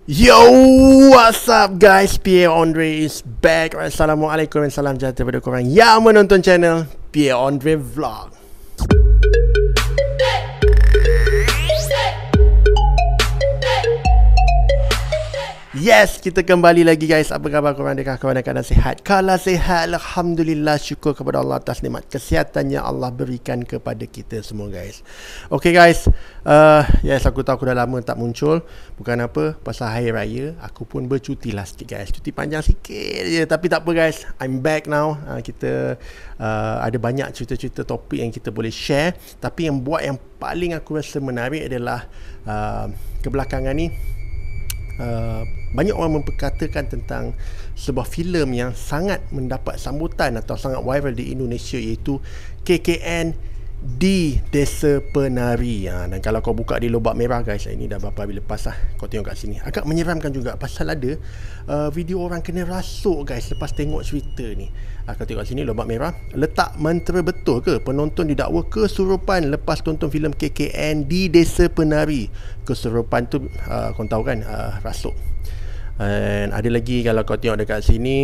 Yo, what's up guys? Pierre Andre is back. Assalamualaikum dan salam sejahtera kepada korang yang menonton channel Pierre Andre Vlog. Yes, kita kembali lagi guys. Apa khabar korang? Adakah korang dalam keadaan sihat? Kalau sihat, Alhamdulillah, syukur kepada Allah atas nikmat kesihatan yang Allah berikan kepada kita semua guys. Okay guys, yes, aku tahu aku dah lama tak muncul. Bukan apa, pasal hari raya aku pun bercuti lah sikit guys. Cuti panjang sikit je, tapi tak apa guys, I'm back now. Kita ada banyak cerita-cerita topik yang kita boleh share. Tapi yang paling aku rasa menarik adalah kebelakangan ni banyak orang memperkatakan tentang sebuah filem yang sangat mendapat sambutan atau sangat viral di Indonesia, iaitu KKN di Desa Penari. Dan kalau kau buka di Lobak Merah guys, ini dah beberapa hari lepas lah, kau tengok kat sini, agak menyeramkan juga pasal ada video orang kena rasuk guys lepas tengok cerita ni. Kau tengok kat sini, Lobak Merah, letak mentera betul ke penonton didakwa kesurupan lepas tonton filem KKN di Desa Penari. Kesurupan tu kau tahu kan, rasuk. And ada lagi kalau kau tengok dekat sini,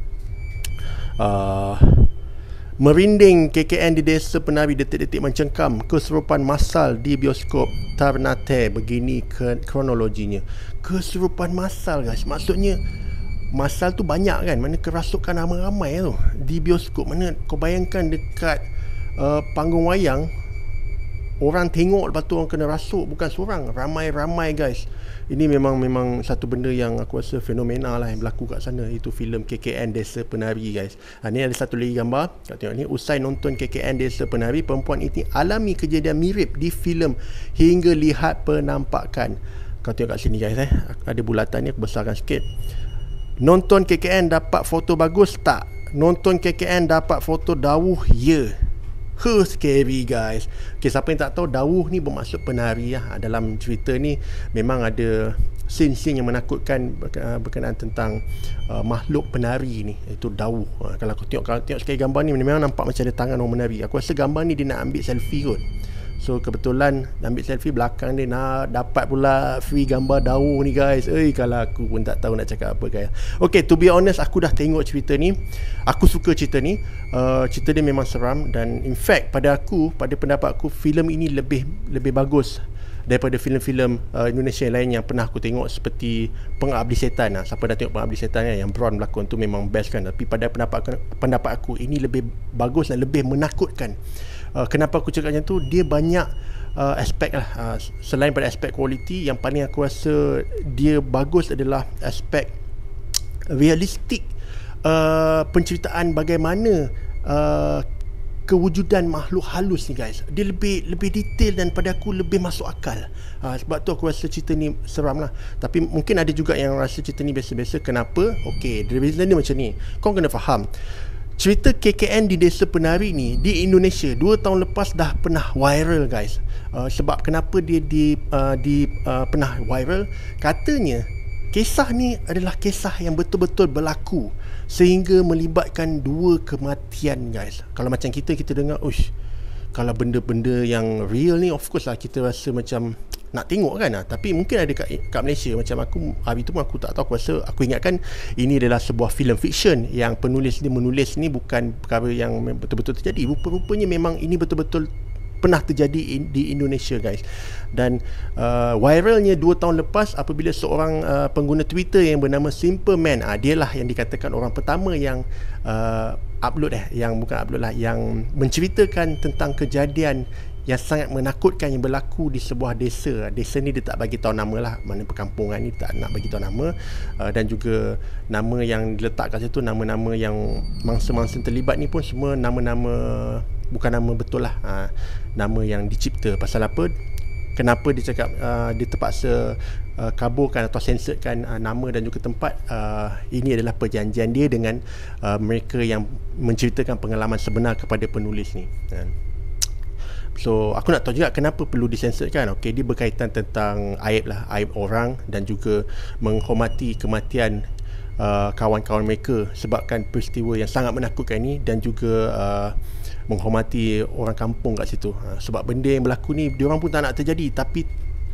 merinding KKN di Desa Penari, detik-detik mencengkam, kesurupan massal di bioskop Ternate. Begini kronologinya. Kesurupan massal guys, maksudnya massal tu banyak kan, mana kerasukan ramai-ramai tu di bioskop. Mana kau bayangkan dekat panggung wayang, orang tengok, lepas tu orang kena rasuk, bukan seorang, ramai-ramai guys. Ini memang satu benda yang aku rasa fenomena lah yang berlaku kat sana. Itu filem KKN Desa Penari guys. Ni ada satu lagi gambar, kau tengok ni. Usai nonton KKN Desa Penari, perempuan ini alami kejadian mirip di filem hingga lihat penampakan. Kau tengok kat sini guys, ada bulatan ni, aku besarkan sikit. Nonton KKN dapat foto bagus tak? Nonton KKN dapat foto dawuh ya. Scary guys. Okay, siapa yang tak tahu, dawuh ni bermaksud penari lah. Dalam cerita ni memang ada scene-scene yang menakutkan berkenaan tentang makhluk penari ni, iaitu dawuh. Kalau kau tengok sekali gambar ni, memang nampak macam ada tangan orang menari. Aku rasa gambar ni dia nak ambil selfie kot. So kebetulan ambil selfie, belakang dia nak dapat pula free gambar dawuh ni guys. Kalau aku pun tak tahu nak cakap apa guys. Okay, to be honest, aku dah tengok cerita ni. Aku suka cerita ni. Cerita dia memang seram. Dan in fact, pada pendapat aku, filem ini lebih bagus daripada filem-filem Indonesia yang lain yang pernah aku tengok, seperti Pengabdi Setan. Siapa dah tengok Pengabdi Setan yang Bron berlakon tu, memang best kan. Tapi pada pendapat aku, ini lebih bagus dan lebih menakutkan. Kenapa aku cakap macam tu? Dia banyak aspek lah. Selain pada aspek kualiti, yang paling aku rasa dia bagus adalah aspek realistik, penceritaan bagaimana kewujudan makhluk halus ni guys. Dia lebih detail dan pada aku lebih masuk akal. Sebab tu aku rasa cerita ni seram lah. Tapi mungkin ada juga yang rasa cerita ni biasa-biasa. Kenapa? Okay, the reason dia macam ni. Kau kena faham, cerita KKN di Desa Penari ni di Indonesia 2 tahun lepas dah pernah viral guys. Sebab kenapa dia pernah viral? Katanya kisah ni adalah kisah yang betul-betul berlaku sehingga melibatkan 2 kematian guys. Kalau macam kita dengar, kalau benda-benda yang real ni, of course lah kita rasa macam nak tengok kan. Tapi mungkin ada kat Malaysia, macam aku hari tu pun aku tak tahu, aku ingatkan ini adalah sebuah filem fiction yang penulis ni menulis ni bukan perkara yang betul-betul terjadi. Rupa-rupanya memang ini betul-betul pernah terjadi di Indonesia guys. Dan viralnya 2 tahun lepas apabila seorang pengguna Twitter yang bernama Simple Man, dialah yang dikatakan orang pertama yang yang menceritakan tentang kejadian yang sangat menakutkan yang berlaku di sebuah desa. Desa ni dia tak bagi tahu nama lah, mana perkampungan ni tak nak bagi tahu nama. Dan juga nama yang diletak kat situ, nama-nama yang mangsa-mangsa terlibat ni pun semua nama-nama, bukan nama betul lah, nama yang dicipta. Pasal apa? Kenapa dia cakap dia terpaksa kaburkan atau sensorkan nama dan juga tempat? Ini adalah perjanjian dia dengan mereka yang menceritakan pengalaman sebenar kepada penulis ni. So aku nak tahu juga kenapa perlu disensorkan. Okay, dia berkaitan tentang aib orang dan juga menghormati kematian kawan-kawan mereka sebabkan peristiwa yang sangat menakutkan ini, dan juga menghormati orang kampung kat situ. Sebab benda yang berlaku ni diorang pun tak nak terjadi, tapi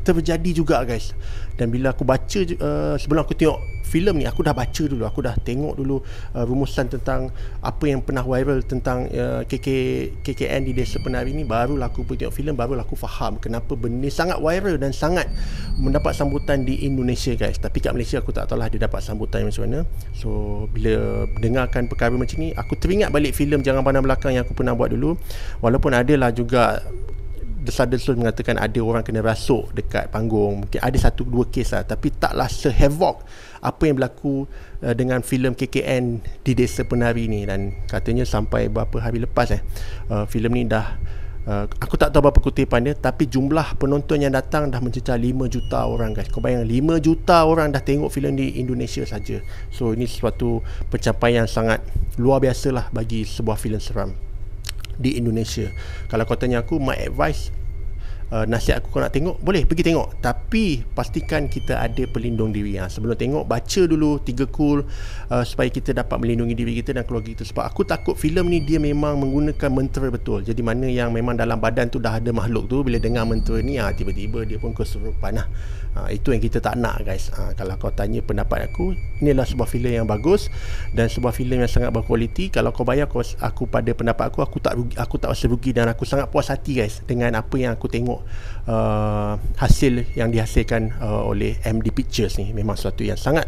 terjadi juga guys. Dan bila aku baca sebelum aku tengok filem ni, aku dah baca dulu, aku dah tengok dulu rumusan tentang apa yang pernah viral tentang KKN di Desa Penari ni. Barulah aku pergi tengok filem, barulah aku faham kenapa benda sangat viral dan sangat mendapat sambutan di Indonesia guys. Tapi kat Malaysia aku tak tahulah dia dapat sambutan macam mana. So bila dengarkan perkara macam ni, aku teringat balik filem Jangan Pandang Belakang yang aku pernah buat dulu. Walaupun adalah juga desas-desus mengatakan ada orang kena rasuk dekat panggung, mungkin ada 1-2 kes lah, tapi taklah se-havoc apa yang berlaku dengan filem KKN di Desa Penari ni. Dan katanya sampai berapa hari lepas filem ni dah aku tak tahu berapa kutipan dia, tapi jumlah penonton yang datang dah mencecah 5 juta orang guys. Kau bayang 5 juta orang dah tengok filem di Indonesia saja. So ini suatu pencapaian sangat luar biasa lah bagi sebuah filem seram di Indonesia. Kalau kau tanya aku, my advice, nasihat aku, kau nak tengok boleh pergi tengok, tapi pastikan kita ada pelindung diri. Sebelum tengok, baca dulu 3 cool supaya kita dapat melindungi diri kita dan keluarga kita. Sebab aku takut filem ni dia memang menggunakan mentera betul. Jadi mana yang memang dalam badan tu dah ada makhluk tu, bila dengar mentera ni tiba-tiba dia pun kesurupan lah. Itu yang kita tak nak guys. Kalau kau tanya pendapat aku, inilah sebuah filem yang bagus dan sebuah filem yang sangat berkualiti. Kalau kau bayar aku pada pendapat aku tak rasa rugi, dan aku sangat puas hati guys dengan apa yang aku tengok. Hasil yang dihasilkan oleh MD Pictures ni memang sesuatu yang sangat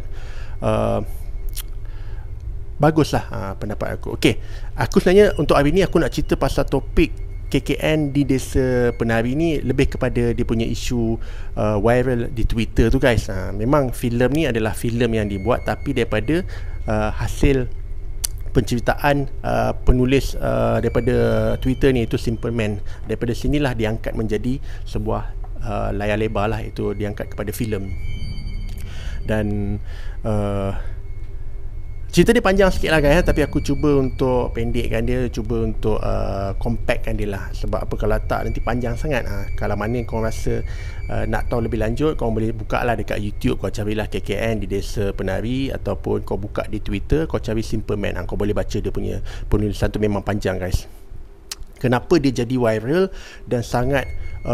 baguslah pendapat aku. Okey, aku sebenarnya untuk hari ni aku nak cerita pasal topik KKN di Desa Penari ni lebih kepada dia punya isu viral di Twitter tu guys. Memang filem ni adalah filem yang dibuat, tapi daripada hasil penceritaan penulis daripada Twitter ni, itu Simple Man. Daripada sinilah diangkat menjadi sebuah layar lebar lah, itu diangkat kepada filem. Dan cerita dia panjang sikit lah guys, tapi aku cuba untuk pendekkan dia, cuba untuk compactkan dia lah. Sebab apa, kalau tak nanti panjang sangat. Kalau mana kau rasa nak tahu lebih lanjut, kau boleh buka lah dekat YouTube, kau carilah KKN di Desa Penari, ataupun kau buka di Twitter, kau cari Simple Man. Kau boleh baca dia punya penulisan tu, memang panjang guys. Kenapa dia jadi viral dan sangat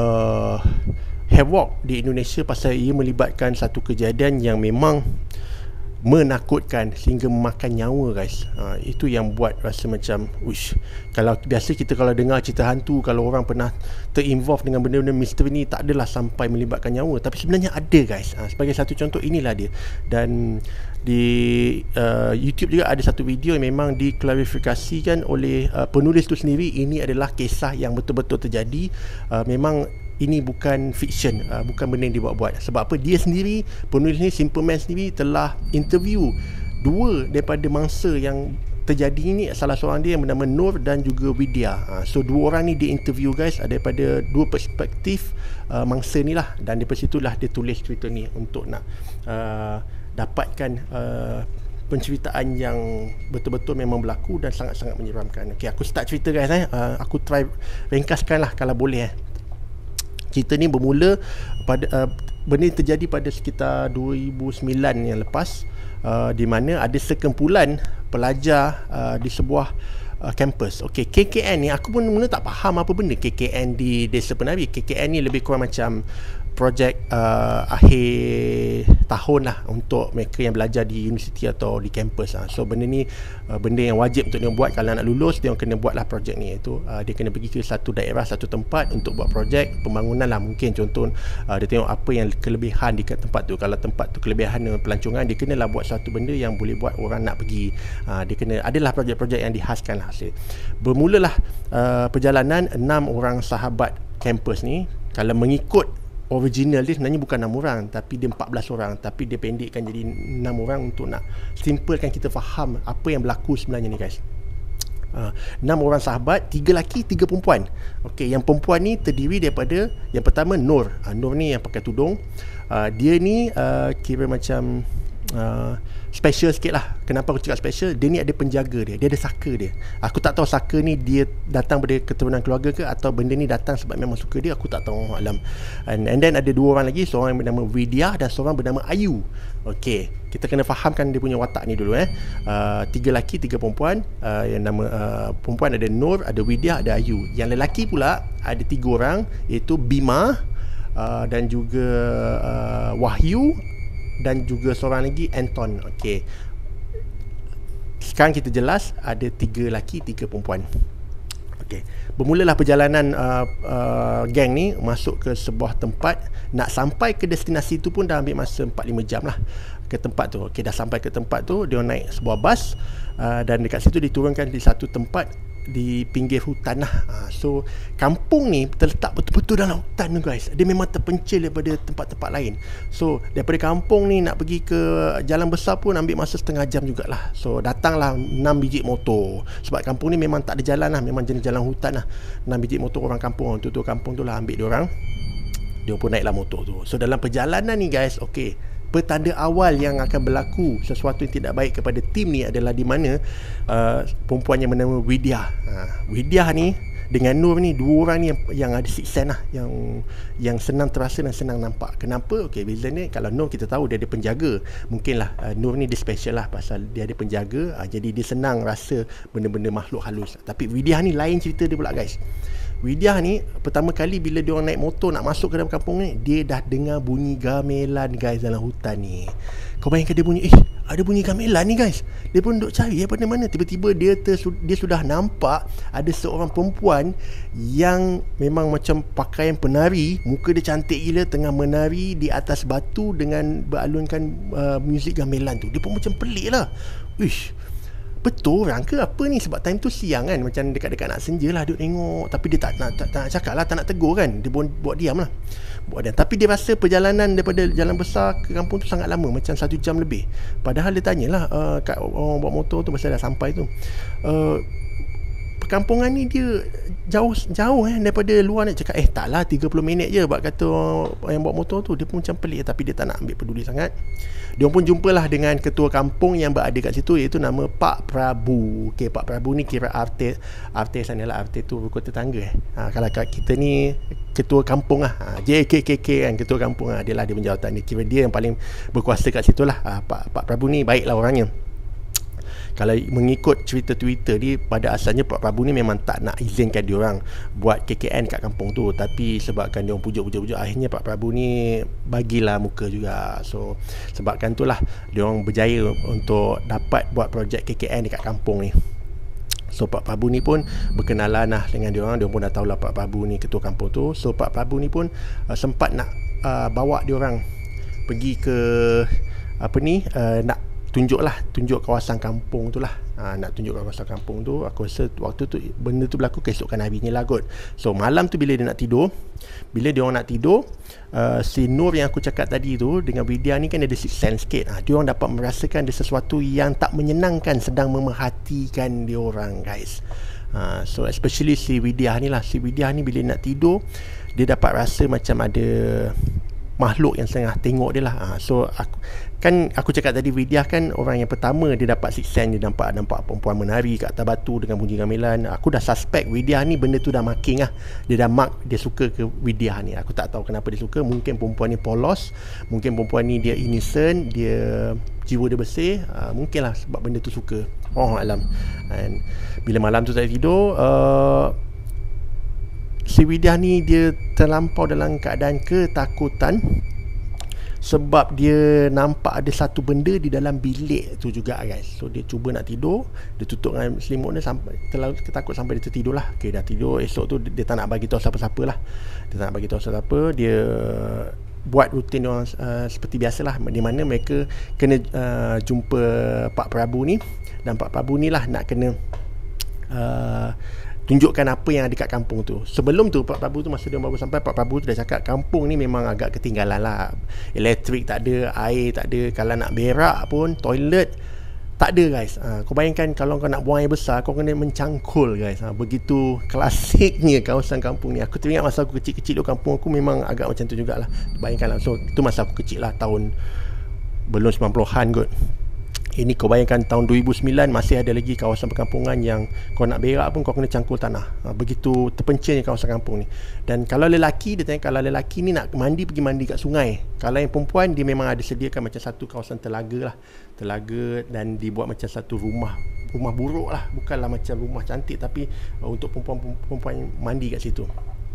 havoc di Indonesia? Pasal ia melibatkan satu kejadian yang memang menakutkan sehingga memakan nyawa guys. Itu yang buat rasa macam wish. Kalau biasa kita kalau dengar cerita hantu, kalau orang pernah terinvolve dengan benda-benda misteri ni, tak adalah sampai melibatkan nyawa, tapi sebenarnya ada guys. Sebagai satu contoh, inilah dia. Dan di YouTube juga ada satu video yang memang diklarifikasikan oleh penulis tu sendiri. Ini adalah kisah yang betul-betul terjadi. Memang ini bukan fiction, bukan benda yang dibuat-buat. Sebab apa, dia sendiri, penulis ni, Simple Man sendiri, telah interview 2 daripada mangsa yang terjadi ini. Salah seorang dia yang bernama Nur dan juga Widya. So 2 orang ni dia interview guys, daripada 2 perspektif mangsa ni lah. Dan daripada situlah dia tulis cerita ni untuk nak dapatkan penceritaan yang betul-betul memang berlaku dan sangat-sangat menyeramkan. Okay, aku start cerita guys. Aku try ringkaskan lah kalau boleh. Cerita ni bermula pada benda ni terjadi pada sekitar 2009 yang lepas, di mana ada sekumpulan pelajar di sebuah kampus. Okey, KKN ni aku pun mula tak faham apa benda KKN di Desa Penari. KKN ni lebih kurang macam projek akhir tahun lah untuk mereka yang belajar di universiti atau di kampus. So benda ni benda yang wajib untuk dia buat. Kalau nak lulus, dia kena buatlah projek ni. Itu dia kena pergi ke satu daerah, satu tempat untuk buat projek pembangunan lah. Mungkin contoh dia tengok apa yang kelebihan di tempat tu. Kalau tempat tu kelebihan dengan pelancongan, dia kenalah buat satu benda yang boleh buat orang nak pergi. Dia kena adalah projek-projek yang dihaskan lah hasil. Bermulalah perjalanan 6 orang sahabat kampus ni. Kalau mengikut original dia sebenarnya bukan 6 orang, tapi dia 14 orang, tapi dia pendekkan jadi 6 orang untuk nak simpelkan kita faham apa yang berlaku sebenarnya ni guys. 6 orang sahabat, 3 lelaki 3 perempuan. Okey, yang perempuan ni terdiri daripada, yang pertama Nur. Nur ni yang pakai tudung. Dia ni kira macam special sikit lah. Kenapa aku cakap special? Dia ni ada penjaga dia, dia ada saka dia. Aku tak tahu saka ni dia datang dari keturunan keluarga ke, atau benda ni datang sebab memang suka dia, aku tak tahu alam. And then ada 2 orang lagi, seorang yang bernama Widya dan seorang bernama Ayu. Okey, kita kena fahamkan dia punya watak ni dulu 3 lelaki 3 perempuan. Yang nama perempuan ada Nur, ada Widya, ada Ayu. Yang lelaki pula ada 3 orang, iaitu Bima, dan juga Wahyu, dan juga seorang lagi Anton. Okey, sekarang kita jelas ada 3 lelaki 3 perempuan. Okey, bermulalah perjalanan geng ni masuk ke sebuah tempat. Nak sampai ke destinasi tu pun dah ambil masa 4-5 jam lah ke tempat tu. Okey, dah sampai ke tempat tu, dia naik sebuah bas, dan dekat situ diturunkan di satu tempat di pinggir hutan lah. So kampung ni terletak betul-betul dalam hutan tu guys. Dia memang terpencil daripada tempat-tempat lain. So daripada kampung ni nak pergi ke jalan besar pun ambil masa setengah jam jugalah. So datanglah 6 biji motor. Sebab kampung ni memang tak ada jalan lah, memang jenis jalan hutan lah. 6 biji motor orang kampung, tutur kampung tu lah ambil diorang. Dia pun naiklah motor tu. So dalam perjalanan ni guys, okey, petanda awal yang akan berlaku sesuatu yang tidak baik kepada tim ni adalah di mana perempuan yang bernama Widya. Widya ni dengan Nur ni, dua orang ni yang ada sixth sense lah, yang senang terasa dan senang nampak. Kenapa? Okey, reason ni, kalau Nur kita tahu dia ada penjaga. Mungkinlah Nur ni dia special lah pasal dia ada penjaga, jadi dia senang rasa benda-benda makhluk halus. Tapi Widya ni lain cerita dia pula guys. Widya ni pertama kali bila dia orang naik motor nak masuk ke dalam kampung ni, dia dah dengar bunyi gamelan guys dalam hutan ni. Kau bayangkan dia bunyi, ada bunyi gamelan ni guys. Dia pun duk cari daripada mana. Tiba-tiba dia sudah nampak ada seorang perempuan yang memang macam pakaian penari, muka dia cantik gila, tengah menari di atas batu dengan beralunkan muzik gamelan tu. Dia pun macam pelik lah. Wish, betul orang ke apa ni? Sebab time tu siang kan, macam dekat-dekat nak senja lah, duk tengok. Tapi dia tak nak cakap lah, tak nak tegur kan. Dia buat diam lah, buat diam. Tapi dia rasa perjalanan daripada jalan besar ke kampung tu sangat lama, macam 1 jam lebih. Padahal dia tanyalah kat orang buat motor tu masa dah sampai tu, perkampungan ni dia jauh daripada luar ni. Cakap taklah 30 minit je, buat kata yang buat motor tu. Dia pun macam pelik, tapi dia tak nak ambil peduli sangat. Dia pun jumpalah dengan ketua kampung yang berada kat situ, iaitu nama Pak Prabu. Okey, Pak Prabu ni kira artis sanalah. Artis tu rukun tetangga. Kalau kat kita ni ketua kampung lah, JKKK kan, ketua kampung lah. Dia lah dia penjawatan dia, kira dia yang paling berkuasa kat situ lah. Pak Prabu ni baiklah orangnya. Kalau mengikut cerita Twitter ni, pada asalnya Pak Prabu ni memang tak nak izinkan diorang buat KKN kat kampung tu. Tapi sebabkan diorang pujuk, akhirnya Pak Prabu ni bagilah muka juga. So sebabkan itulah diorang berjaya untuk dapat buat projek KKN dekat kampung ni. So Pak Prabu ni pun berkenalan lah dengan diorang. Diorang pun dah tahulah Pak Prabu ni ketua kampung tu. So Pak Prabu ni pun sempat nak bawa diorang pergi ke nak tunjuk kawasan kampung tu lah. Nak tunjuk kawasan kampung tu. Aku rasa waktu tu benda tu berlaku keesokan harinya lah kot. So malam tu bila dia nak tidur, dia orang nak tidur, si Nur yang aku cakap tadi tu dengan Widya ni kan ada sixth sense sikit. Dia orang dapat merasakan ada sesuatu yang tak menyenangkan sedang memerhatikan dia orang guys. So especially si Widya ni lah. Si Widya ni bila nak tidur, dia dapat rasa macam ada makhluk yang tengah tengok dia lah. So aku cakap tadi, Widya kan orang yang pertama dia dapat sixth sense. Dia nampak perempuan menari kat atas batu dengan bunyi gamelan. Aku dah suspect Widya ni benda tu dah marking lah. Dia dah mark dia suka ke Widya ni. Aku tak tahu kenapa dia suka. Mungkin perempuan ni polos, mungkin perempuan ni dia innocent, dia jiwa dia bersih, mungkin lah sebab benda tu suka. Alam. And bila malam tu saya tidur, si Widya ni dia terlampau dalam keadaan ketakutan sebab dia nampak ada satu benda di dalam bilik tu juga guys. So dia cuba nak tidur, dia tutup dengan selimut dia sampai terlalu ketakut sampai dia tertidur lah. Okay, dah tidur. Esok tu dia tak nak bagi tahu siapa-siapa lah. Dia tak nak bagi tahu siapa. Dia buat rutin orang seperti biasalah, di mana mereka kena jumpa Pak Prabu ni. Dan Pak Prabu ni lah nak kena tunjukkan apa yang ada kat kampung tu. Sebelum tu Pak Prabu tu, masa dia baru sampai, Pak Prabu tu dah cakap kampung ni memang agak ketinggalan lah. Elektrik tak ada, air tak ada, kalau nak berak pun toilet tak ada guys. Kau bayangkan kalau kau nak buang air besar, kau kena mencangkul guys. Begitu klasiknya kawasan kampung ni. Aku teringat masa aku kecil-kecil di kampung aku memang agak macam tu jugalah. Bayangkan lah. So itu masa aku kecil lah, tahun belum 90-an kot. Ini kau bayangkan tahun 2009 masih ada lagi kawasan perkampungan yang kau nak berak pun kau kena cangkul tanah. Begitu terpencilnya kawasan kampung ni. Dan kalau lelaki, dia tanya, kalau lelaki ni nak mandi, pergi mandi kat sungai. Kalau yang perempuan, dia memang ada sediakan macam satu kawasan telaga lah. Telaga, dan dibuat macam satu rumah buruk lah. Bukanlah macam rumah cantik, tapi untuk perempuan mandi kat situ.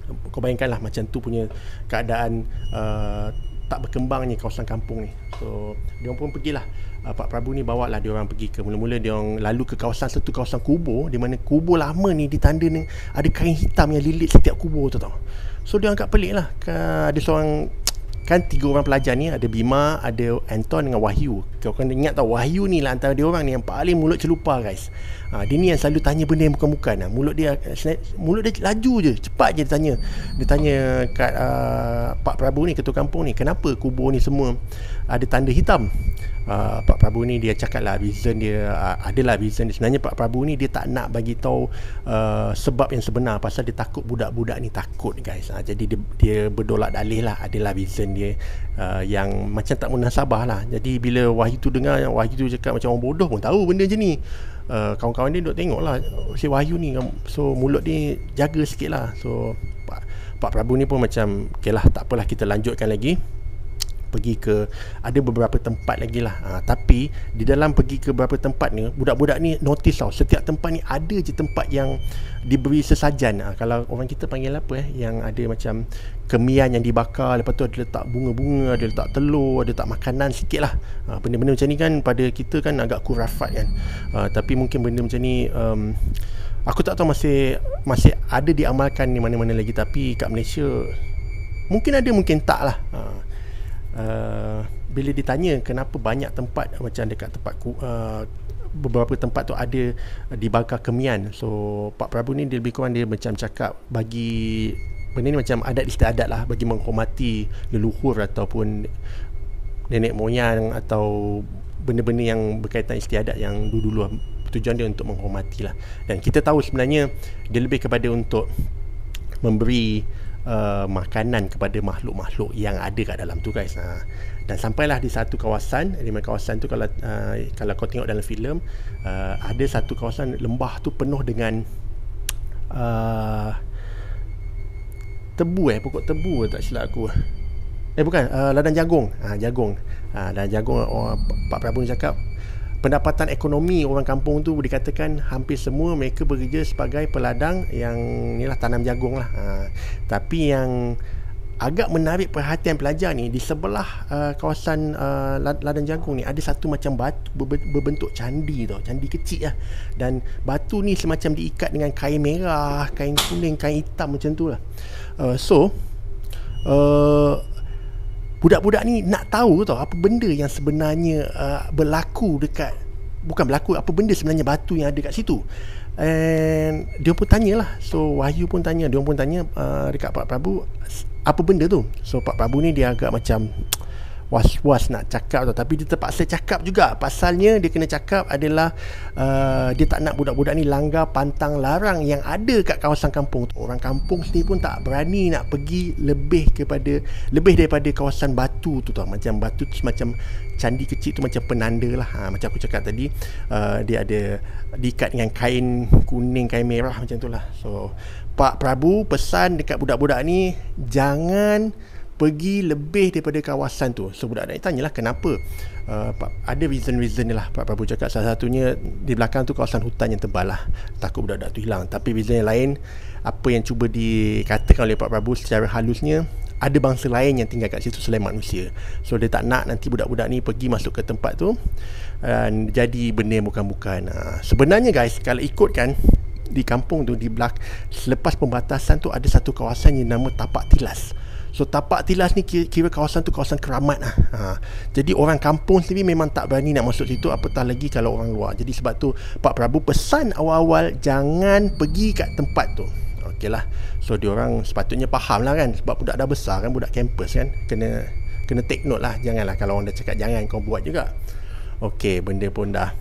Kau bayangkanlah macam tu punya keadaan tak berkembangnya kawasan kampung ni. So dia pun pergilah, Pak Prabu ni bawa lah dia orang pergi ke, mula-mula dia orang lalu ke kawasan satu kawasan kubur, di mana kubur lama ni ditanda ni ada kain hitam yang lilit setiap kubur tu tau. So dia agak pelik lah. Ada seorang, kan 3 orang pelajar ni, ada Bima, ada Anton dengan Wahyu. Kau kan ingat tau, Wahyu ni lah antara dia orang ni yang paling mulut celupa guys. Dia ni yang selalu tanya benda yang bukan-bukan. Mulut dia laju je, cepat je dia tanya. Dia tanya kat Pak Prabu ni, ketua kampung ni, kenapa kubur ni semua ada tanda hitam. Pak Prabu ni dia cakap lah reason dia, adalah reason dia. Sebenarnya Pak Prabu ni dia tak nak bagi tahu sebab yang sebenar, pasal dia takut budak-budak ni takut guys. Jadi dia berdolak dalih lah, adalah reason dia yang macam tak munasabah lah. Jadi bila Wahyu tu dengar, Wahyu tu cakap macam orang bodoh pun tahu benda je ni. Kawan-kawan dia duk tengok lah si Wahyu ni, so mulut dia jaga sikit lah. So Pak Prabu ni pun macam, okay lah, tak apalah, kita lanjutkan lagi. Pergi ke, ada beberapa tempat lagi lah. Tapi di dalam pergi ke beberapa tempat ni, budak-budak ni notice tau, setiap tempat ni ada je tempat yang diberi sesajan. Kalau orang kita panggil apa yang ada macam kemian yang dibakar, lepas tu ada letak bunga-bunga, ada letak telur, ada letak makanan sikit lah. Benda-benda macam ni kan pada kita kan agak kurafat kan. Tapi mungkin benda macam ni aku tak tahu masih ada diamalkan di mana-mana lagi. Tapi kat Malaysia mungkin ada, mungkin tak lah. Bila ditanya kenapa banyak tempat macam dekat tempat beberapa tempat tu ada dibakar kemian, so Pak Prabu ni dia lebih kurang dia macam cakap bagi benda ni macam adat istiadat lah, bagi menghormati leluhur ataupun nenek moyang atau benda-benda yang berkaitan istiadat yang dulu-dulu. Tujuan dia untuk menghormati lah. Dan kita tahu sebenarnya dia lebih kepada untuk memberi makanan kepada makhluk-makhluk yang ada kat dalam tu guys. Dan sampailah di satu kawasan, di mana kawasan tu kalau kau tengok dalam filem, ada satu kawasan lembah tu penuh dengan tebu, pokok tebu tak silap aku. Bukan, ladang jagung. Ladang jagung. Pak Prabu ni cakap pendapatan ekonomi orang kampung tu dikatakan hampir semua mereka bekerja sebagai peladang yang inilah, tanam jagung lah. Tapi yang agak menarik perhatian pelajar ni, di sebelah kawasan ladang jagung ni ada satu macam batu berbentuk candi tau, candi kecil lah. Dan batu ni semacam diikat dengan kain merah, kain kuning, kain hitam macam tu lah. Budak-budak ni nak tahu tau apa benda yang sebenarnya berlaku dekat, bukan berlaku, apa benda sebenarnya batu yang ada kat situ. And dia pun tanyalah. So Wahyu pun tanya, dia pun tanya dekat Pak Prabu, apa benda tu. So Pak Prabu ni dia agak macam was-was nak cakap tau, tapi dia terpaksa cakap juga. Pasalnya dia kena cakap adalah dia tak nak budak-budak ni langgar pantang larang yang ada kat kawasan kampung tu. Orang kampung sendiri pun tak berani nak pergi lebih daripada kawasan batu tu tau. Macam batu tu semacam candi kecil tu, macam penanda lah. Macam aku cakap tadi, dia ada diikat dengan kain kuning, kain merah macam tu lah. So Pak Prabu pesan dekat budak-budak ni jangan pergi lebih daripada kawasan tu. So budak-budak ni tanyalah kenapa. Ada reason dia lah. Pak Prabu cakap salah satunya di belakang tu kawasan hutan yang tebal lah, takut budak-budak tu hilang. Tapi reason yang lain, apa yang cuba dikatakan oleh Pak Prabu secara halusnya, ada bangsa lain yang tinggal kat situ selain manusia. So dia tak nak nanti budak-budak ni pergi masuk ke tempat tu dan jadi benda yang bukan-bukan. Sebenarnya guys, kalau ikutkan di kampung tu, di belakang selepas pembatasan tu ada satu kawasan yang nama Tapak Tilas. So Tapak Tilas ni kira kawasan tu kawasan keramat lah. Jadi orang kampung sendiri memang tak berani nak masuk situ, apatah lagi kalau orang luar. Jadi sebab tu Pak Prabu pesan awal-awal jangan pergi kat tempat tu. Okey lah. So diorang sepatutnya faham lah kan, sebab budak dah besar kan, budak kampus kan, kena take note lah. Janganlah kalau orang dah cakap jangan, kau buat juga. Okey, benda pun dah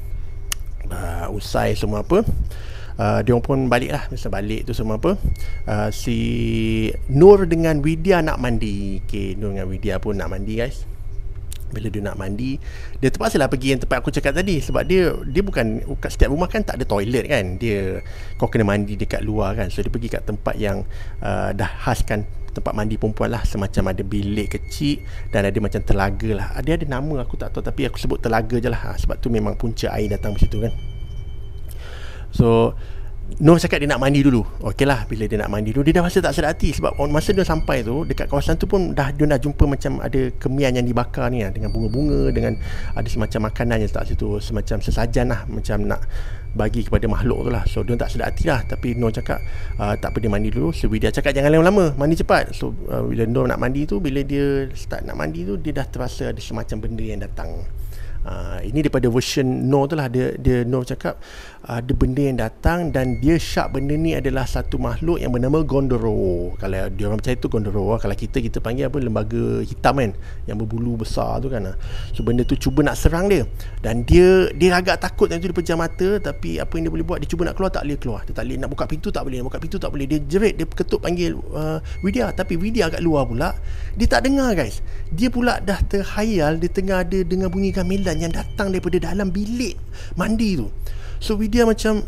usai semua apa. Dia pun balik lah. Masa balik tu semua apa, si Nur dengan Widya nak mandi. Okay, Nur dengan Widya pun nak mandi guys. Bila dia nak mandi, dia terpaksa lah pergi yang tempat aku cakap tadi. Sebab dia bukan, kat setiap rumah kan tak ada toilet kan, kau kena mandi dekat luar kan. So dia pergi kat tempat yang dah khaskan tempat mandi perempuan lah. Semacam ada bilik kecil dan ada macam telaga lah. Ada nama aku tak tahu, tapi aku sebut telaga je lah. Sebab tu memang punca air datang ke situ kan. So Nur cakap dia nak mandi dulu. Okey lah, bila dia nak mandi dulu, dia dah rasa tak sedap hati. Sebab masa dia sampai tu, dekat kawasan tu pun dia dah jumpa macam ada kemian yang dibakar ni lah, dengan bunga-bunga, dengan ada semacam makanan yang letak situ, semacam sesajan lah, macam nak bagi kepada makhluk tu lah. So dia tak sedap hati lah. Tapi Nur cakap tak apa, dia mandi dulu. So Widya cakap jangan lama-lama, mandi cepat. So bila Nur nak mandi tu, bila dia start nak mandi tu, dia dah terasa ada semacam benda yang datang. Ini daripada version Nur tu lah. Dia Nur cakap ada benda yang datang, dan dia syak benda ni adalah satu makhluk yang bernama Gondoro. Kalau dia orang percaya tu Gondoro, kalau kita panggil apa, lembaga hitam kan, yang berbulu besar tu kan. So benda tu cuba nak serang dia, dan dia agak takut yang tu. Dia pejam mata, tapi apa yang dia boleh buat, dia cuba nak keluar, tak boleh keluar. Dia tak boleh nak buka pintu, tak boleh nak buka pintu, tak boleh. Dia jerit, dia ketuk panggil Widya, tapi Widya kat luar pula dia tak dengar guys. Dia pula dah terhayal dia tengah ada dengar bunyi gamelan yang datang daripada dalam bilik mandi tu. So Widya macam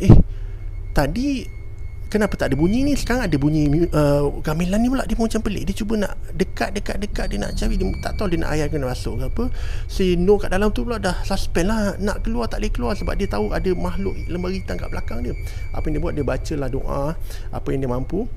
tadi kenapa tak ada bunyi ni, sekarang ada bunyi gamelan ni pula. Dia pun macam pelik. Dia cuba nak dekat, dia nak cari, dia tak tahu dia nak ayah kena masuk ke apa. Si Nur kat dalam tu pula dah suspend lah, nak keluar tak boleh keluar, sebab dia tahu ada makhluk lembaga hitam kat belakang dia. Apa yang dia buat, dia bacalah doa apa yang dia mampu.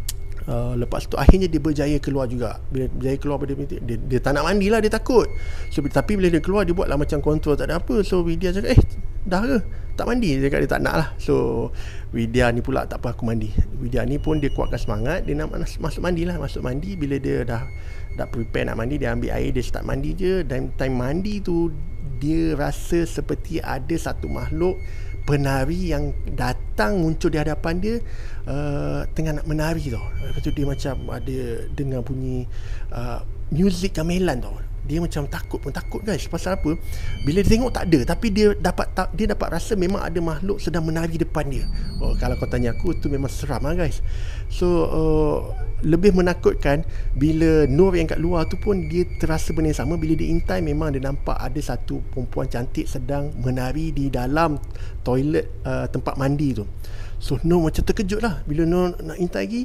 Lepas tu akhirnya dia berjaya keluar juga. Bila berjaya keluar, dia tak nak mandi lah, dia takut. So tapi bila dia keluar, dia buatlah macam kontrol tak ada apa. So Widya cakap dah ke tak mandi? Dia cakap dia tak nak lah. So Widya ni pula tak apa, aku mandi. Widya ni pun dia kuatkan semangat, dia nak masuk mandi lah. Masuk mandi, bila dia dah prepare nak mandi, dia ambil air, dia start mandi je. Dan time mandi tu, dia rasa seperti ada satu makhluk penari yang datang muncul di hadapan dia, tengah nak menari tau. Lepas tu dia macam ada dengar bunyi muzik gamelan tau. Dia macam takut guys. Pasal apa? Bila dia tengok tak ada, tapi dia dapat rasa memang ada makhluk sedang menari depan dia. Kalau kau tanya aku, tu memang seram lah guys. So lebih menakutkan bila Nur yang kat luar tu pun dia terasa benda yang sama. Bila dia intai, memang dia nampak ada satu perempuan cantik sedang menari di dalam toilet tempat mandi tu. So Nur macam terkejut lah. Bila Nur nak intai lagi,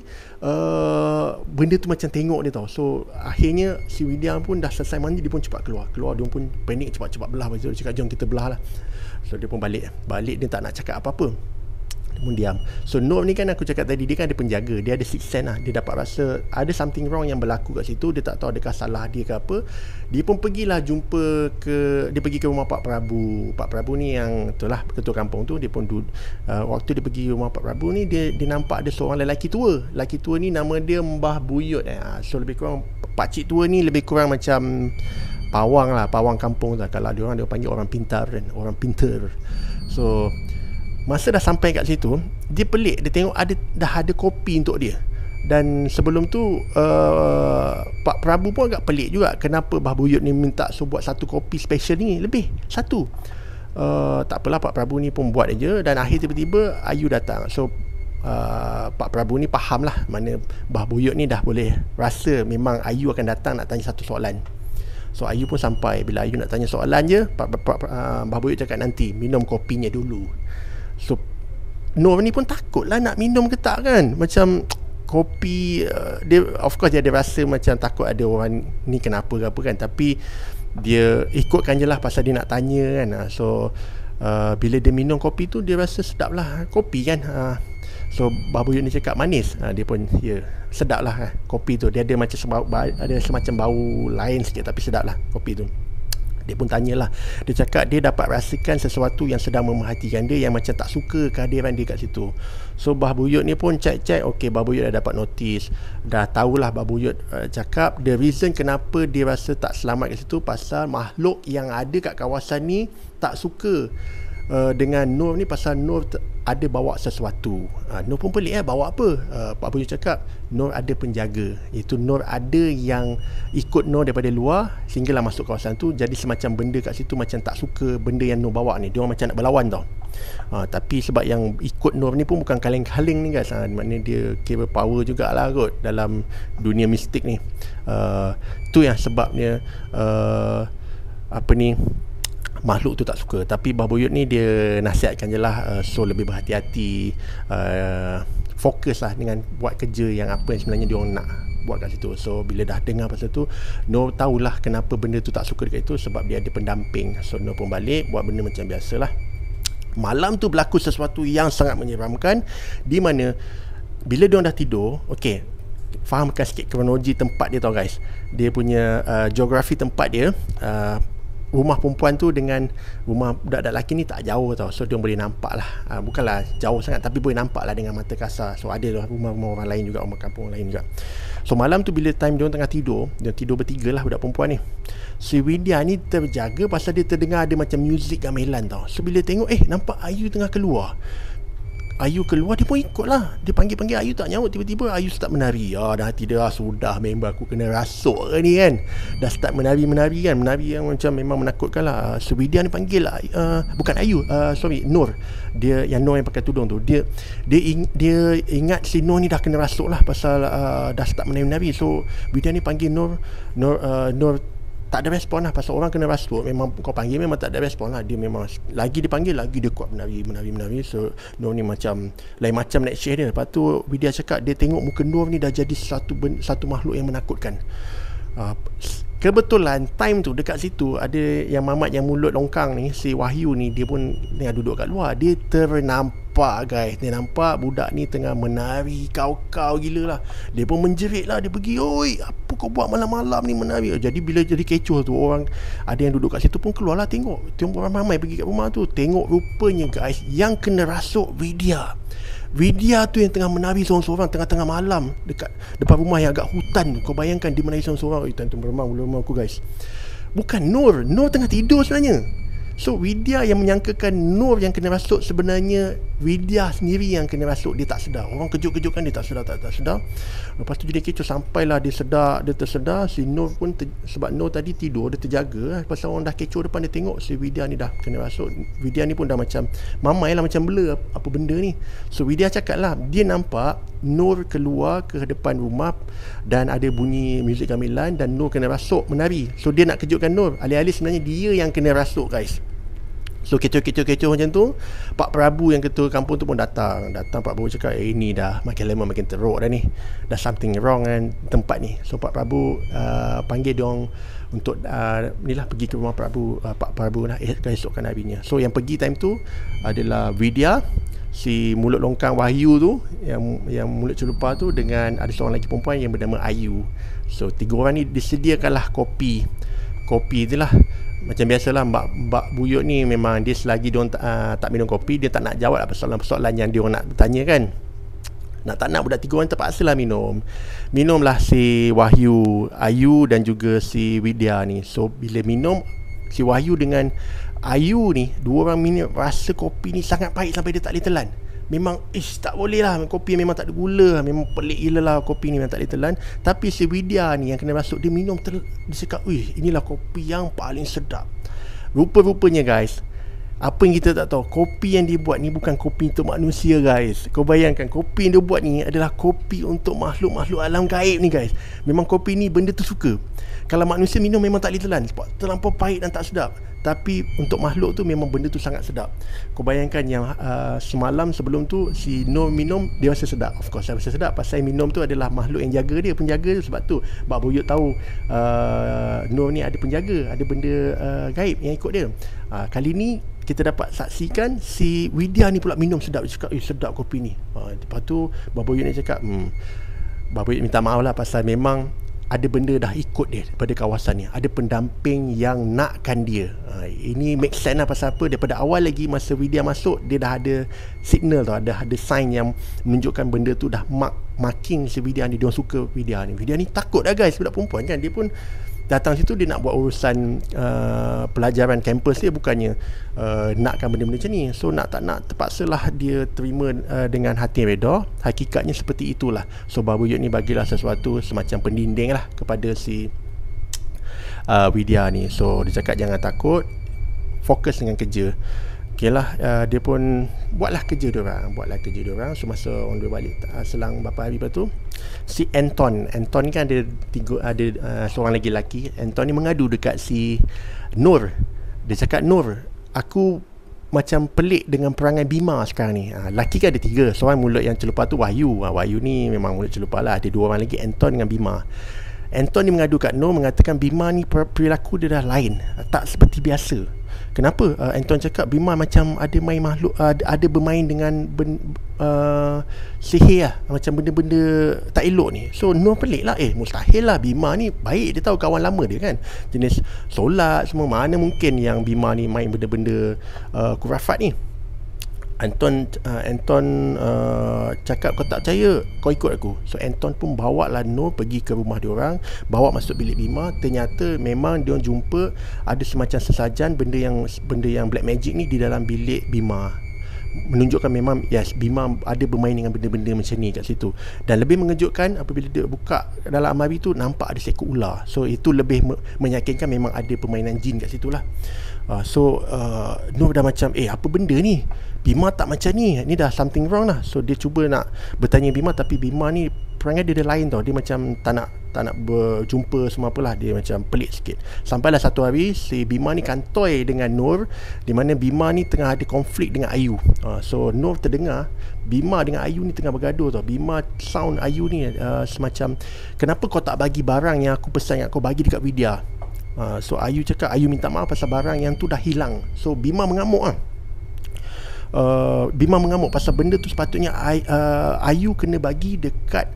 benda tu macam tengok dia tau. So akhirnya si Widya pun dah selesai mandi, dia pun cepat keluar. Dia pun panik, cepat-cepat belah baju. Dia cakap jom kita belah lah. So dia pun balik, dia tak nak cakap apa-apa, dia pun diam. So Nur ni kan, aku cakap tadi, dia kan ada penjaga, dia ada sixth sense lah. Dia dapat rasa ada something wrong yang berlaku kat situ. Dia tak tahu adakah salah dia ke apa. Dia pun pergilah dia pergi ke rumah Pak Prabu. Pak Prabu ni yang itulah ketua kampung tu. Dia pun waktu dia pergi rumah Pak Prabu ni, dia nampak ada seorang lelaki tua. Lelaki tua ni nama dia Mbah Buyut. So lebih kurang pakcik tua ni lebih kurang macam pawang lah, pawang kampung lah. Kalau dia panggil orang pintar kan, orang pintar. So masa dah sampai kat situ, dia pelik. Dia tengok dah ada kopi untuk dia. Dan sebelum tu Pak Prabu pun agak pelik juga, kenapa Mbah Buyut ni minta buat satu kopi special ni lebih satu. Tak apalah, Pak Prabu ni pun buat aja. Dan akhir tiba-tiba Ayu datang. So Pak Prabu ni faham lah, mana Mbah Buyut ni dah boleh rasa memang Ayu akan datang nak tanya satu soalan. So Ayu pun sampai. Bila Ayu nak tanya soalan je, Mbah Buyut cakap nanti minum kopinya dulu. So Nur ni pun takut lah nak minum ke tak kan. Macam kopi, dia of course dia ada rasa macam takut ada orang ni kenapa ke apa kan. Tapi dia ikutkan je lah, pasal dia nak tanya kan. So bila dia minum kopi tu, dia rasa sedap lah kopi kan. So Mbah Buyut ni cakap manis. Dia pun sedap lah kopi tu. Dia ada macam ada semacam bau lain sikit, tapi sedap lah kopi tu. Dia pun tanyalah. Dia cakap dia dapat rasakan sesuatu yang sedang memerhatikan dia, yang macam tak suka kehadiran dia kat situ. So Mbah Buyut ni pun cek. Okay, Mbah Buyut dah dapat notis. Dah tahulah Mbah Buyut cakap the reason kenapa dia rasa tak selamat kat situ, pasal makhluk yang ada kat kawasan ni tak suka dengan Nur ni, pasal Nur ada bawa sesuatu. Nur pun pelik bawa apa. Pak Buyut cakap Nur ada penjaga, iaitu Nur ada yang ikut Nur daripada luar sehinggalah masuk kawasan tu. Jadi semacam benda kat situ macam tak suka benda yang Nur bawa ni. Dia orang macam nak berlawan tau. Tapi sebab yang ikut Nur ni pun bukan kaleng-kaleng ni guys. Maknanya dia kira power jugalah kot dalam dunia mistik ni. Tu yang sebabnya makhluk tu tak suka. Tapi Mbah Buyut ni dia nasihatkan je lah, so lebih berhati-hati, fokus lah dengan buat kerja yang apa yang sebenarnya dia orang nak buat kat situ. So bila dah dengar pasal tu, Nur tahulah kenapa benda tu tak suka dekat itu, sebab dia ada pendamping. So Nur pun balik buat benda macam biasalah. Malam tu berlaku sesuatu yang sangat menyeramkan, di mana bila diorang dah tidur, okey, fahamkan sikit kronologi tempat dia tau guys. Dia punya geografi tempat dia, rumah perempuan tu dengan rumah budak-budak lelaki ni tak jauh tau. So dia boleh nampak lah, bukanlah jauh sangat tapi boleh nampak lah dengan mata kasar. So ada lah rumah-rumah orang lain juga, rumah kampung lain juga. So malam tu bila time dia tengah tidur, dia tidur bertiga lah budak perempuan ni. Si Widya ni terjaga pasal dia terdengar ada macam muzik gamelan tau. So bila tengok nampak Ayu tengah keluar, Ayu keluar, dia pun ikut lah. Dia panggil-panggil Ayu tak nyaut. Tiba-tiba Ayu start menari. Dah hati dia, sudah member aku kena rasuk ke ni kan. Dah start menari kan. Menari yang macam memang menakutkan lah. So Widya ni panggil lah, bukan Ayu, Nur. Dia yang Nur yang pakai tudung tu. Dia ingat si Nur ni dah kena rasuk lah pasal dah start menari-menari. So Widya ni panggil Nur tak ada respon lah. Pasal orang kena rasuk, memang kau panggil memang tak ada respon lah. Dia memang lagi dipanggil, lagi dia kuat menari. So Nur ni macam lain macam naik share dia. Lepas tu Widya cakap dia tengok muka Nur ni dah jadi satu makhluk yang menakutkan. Kebetulan time tu dekat situ ada yang mamat yang mulut longkang ni, si Wahyu ni, dia pun tengah duduk kat luar. Dia ternampak guys, dia nampak budak ni tengah menari kau-kau gila lah. Dia pun menjerit lah. Dia pergi, oi apa kau buat malam-malam ni menari. Jadi bila jadi kecoh tu, orang ada yang duduk kat situ pun keluar lah tengok orang ramai pergi kat rumah tu. Tengok rupanya guys, yang kena rasuk Widya tu yang tengah menari seorang-seorang tengah-tengah malam dekat depan rumah yang agak hutan tu. Kau bayangkan dia menari seorang-seorang. Tuan-tuan beremang bulu rumah aku guys. Bukan Nur tengah tidur sebenarnya. So Widya yang menyangkakan Nur yang kena rasuk, sebenarnya Widya sendiri yang kena rasuk. Dia tak sedar. Orang kejut-kejutkan dia tak sedar. Lepas tu jadi kecoh, sampailah dia tersedar. Si Nur pun sebab Nur tadi tidur, dia terjaga. Pasal orang dah kecoh depan, dia tengok si Widya ni dah kena rasuk. Widya ni pun dah macam mamai lah, macam bela apa benda ni. So Widya cakap lah, dia nampak Nur keluar ke depan rumah dan ada bunyi muzik gamelan dan Nur kena rasuk menari. So dia nak kejutkan Nur, alih-alih sebenarnya dia yang kena rasuk guys. So kecoh macam tu, Pak Prabu yang ketua kampung tu pun datang Pak Prabu cakap, ini dah makin lama makin teruk dah ni, dah something wrong kan tempat ni. So Pak Prabu panggil diorang untuk ni lah, pergi ke rumah Pak Prabu lah keesokan harinya. So yang pergi time tu adalah Widya, si mulut longkang Wahyu tu, yang mulut celupa tu, dengan ada seorang lagi perempuan yang bernama Ayu. So tiga orang ni disediakanlah kopi tu lah. Macam biasalah Mbak Buyut ni, memang dia selagi dia tak minum kopi, dia tak nak jawab lah persoalan-persoalan yang dia nak bertanya kan. Tak nak budak tiga orang terpaksa lah minumlah si Wahyu, Ayu dan juga si Widya ni. So bila minum, si Wahyu dengan Ayu ni, dua orang minum, rasa kopi ni sangat pahit sampai dia tak boleh telan. Memang tak boleh lah, kopi memang tak ada gula, memang pelik gila lah kopi ni, memang tak boleh telan. Tapi si Widya ni yang kena rasuk, dia minum dia cakap, inilah kopi yang paling sedap. Rupa-rupanya guys, apa yang kita tak tahu, kopi yang dia buat ni bukan kopi untuk manusia guys. Kau bayangkan, kopi yang dia buat ni adalah kopi untuk makhluk-makhluk alam gaib ni guys. Memang kopi ni benda tu suka. Kalau manusia minum memang tak boleh telan sebab terlampau pahit dan tak sedap. Tapi untuk makhluk tu memang benda tu sangat sedap. Kau bayangkan yang semalam sebelum tu si Nur minum, dia rasa sedap. Of course dia rasa sedap pasal minum tu adalah makhluk yang jaga dia, penjaga dia. Sebab tu Mbak Buyut tahu Nur ni ada penjaga, ada benda gaib yang ikut dia. Kali ni kita dapat saksikan si Widya ni pula minum sedap. Dia cakap, sedap kopi ni. Lepas tu Mbak Buyut ni cakap, Mbak Buyut minta maaf lah pasal memang ada benda dah ikut dia daripada kawasan ni. Ada pendamping yang nakkan dia. Ini make sense lah. Pasal apa? Daripada awal lagi masa Widya masuk, dia dah ada signal tau, ada sign yang menunjukkan benda tu dah marking si Widya ni. Dia suka Widya ni. Widya ni takut dah guys, budak perempuan kan. Dia pun datang situ, dia nak buat urusan pelajaran kampus dia, bukannya nakkan benda-benda macam ni. So nak tak nak, terpaksalah dia terima dengan hati reda. Hakikatnya seperti itulah. So Babu Yud ni bagilah sesuatu semacam pendinding lah kepada si Widya ni. So dia cakap jangan takut, fokus dengan kerja. Okay lah, dia pun buatlah kerja dia orang. So masa orang dia balik selang beberapa hari lepas tu, si Anton ni kan ada seorang lagi lelaki. Anton ni mengadu dekat si Nur. Dia cakap, Nur, aku macam pelik dengan perangai Bima sekarang ni. Lelaki kan ada tiga. Seorang mulut yang celupa tu Wahyu. Wahyu ni memang mulut celupa lah. Ada dua orang lagi, Anton dengan Bima. Anton ni mengadu kat Noor, mengatakan Bima ni perilaku dia dah lain, tak seperti biasa. Kenapa? Anton cakap Bima macam ada main makhluk, ada bermain dengan sihir lah, macam benda-benda tak elok ni. So Noor pelik lah, mustahil lah, Bima ni baik, dia tahu kawan lama dia kan, jenis solat semua, mana mungkin yang Bima ni main benda-benda kurafat ni. Anton cakap, kau tak percaya, kau ikut aku. So Anton pun bawa lah Noor pergi ke rumah diorang, bawa masuk bilik Bima. Ternyata memang diorang jumpa ada semacam sesajan benda yang black magic ni di dalam bilik Bima, menunjukkan memang yes, Bima ada bermain dengan benda-benda macam ni kat situ. Dan lebih mengejutkan, apabila dia buka dalam almari tu, nampak ada seekor ular. So itu lebih meyakinkan memang ada permainan jin kat situ lah. Noor dah macam, apa benda ni, Bima tak macam ni dah something wrong lah. So dia cuba nak bertanya Bima, tapi Bima ni perangai dia lain tau. Dia macam tak nak berjumpa semua apalah. Dia macam pelik sikit. Sampailah satu hari si Bima ni kantoi dengan Noor, di mana Bima ni tengah ada konflik dengan Ayu. So Noor terdengar Bima dengan Ayu ni tengah bergaduh tau. Bima sound Ayu ni semacam, kenapa kau tak bagi barang yang aku pesan yang kau bagi dekat Widya? So Ayu cakap, Ayu minta maaf pasal barang yang tu dah hilang. So Bima mengamuk lah. Bima mengamuk pasal benda tu sepatutnya Ayu kena bagi dekat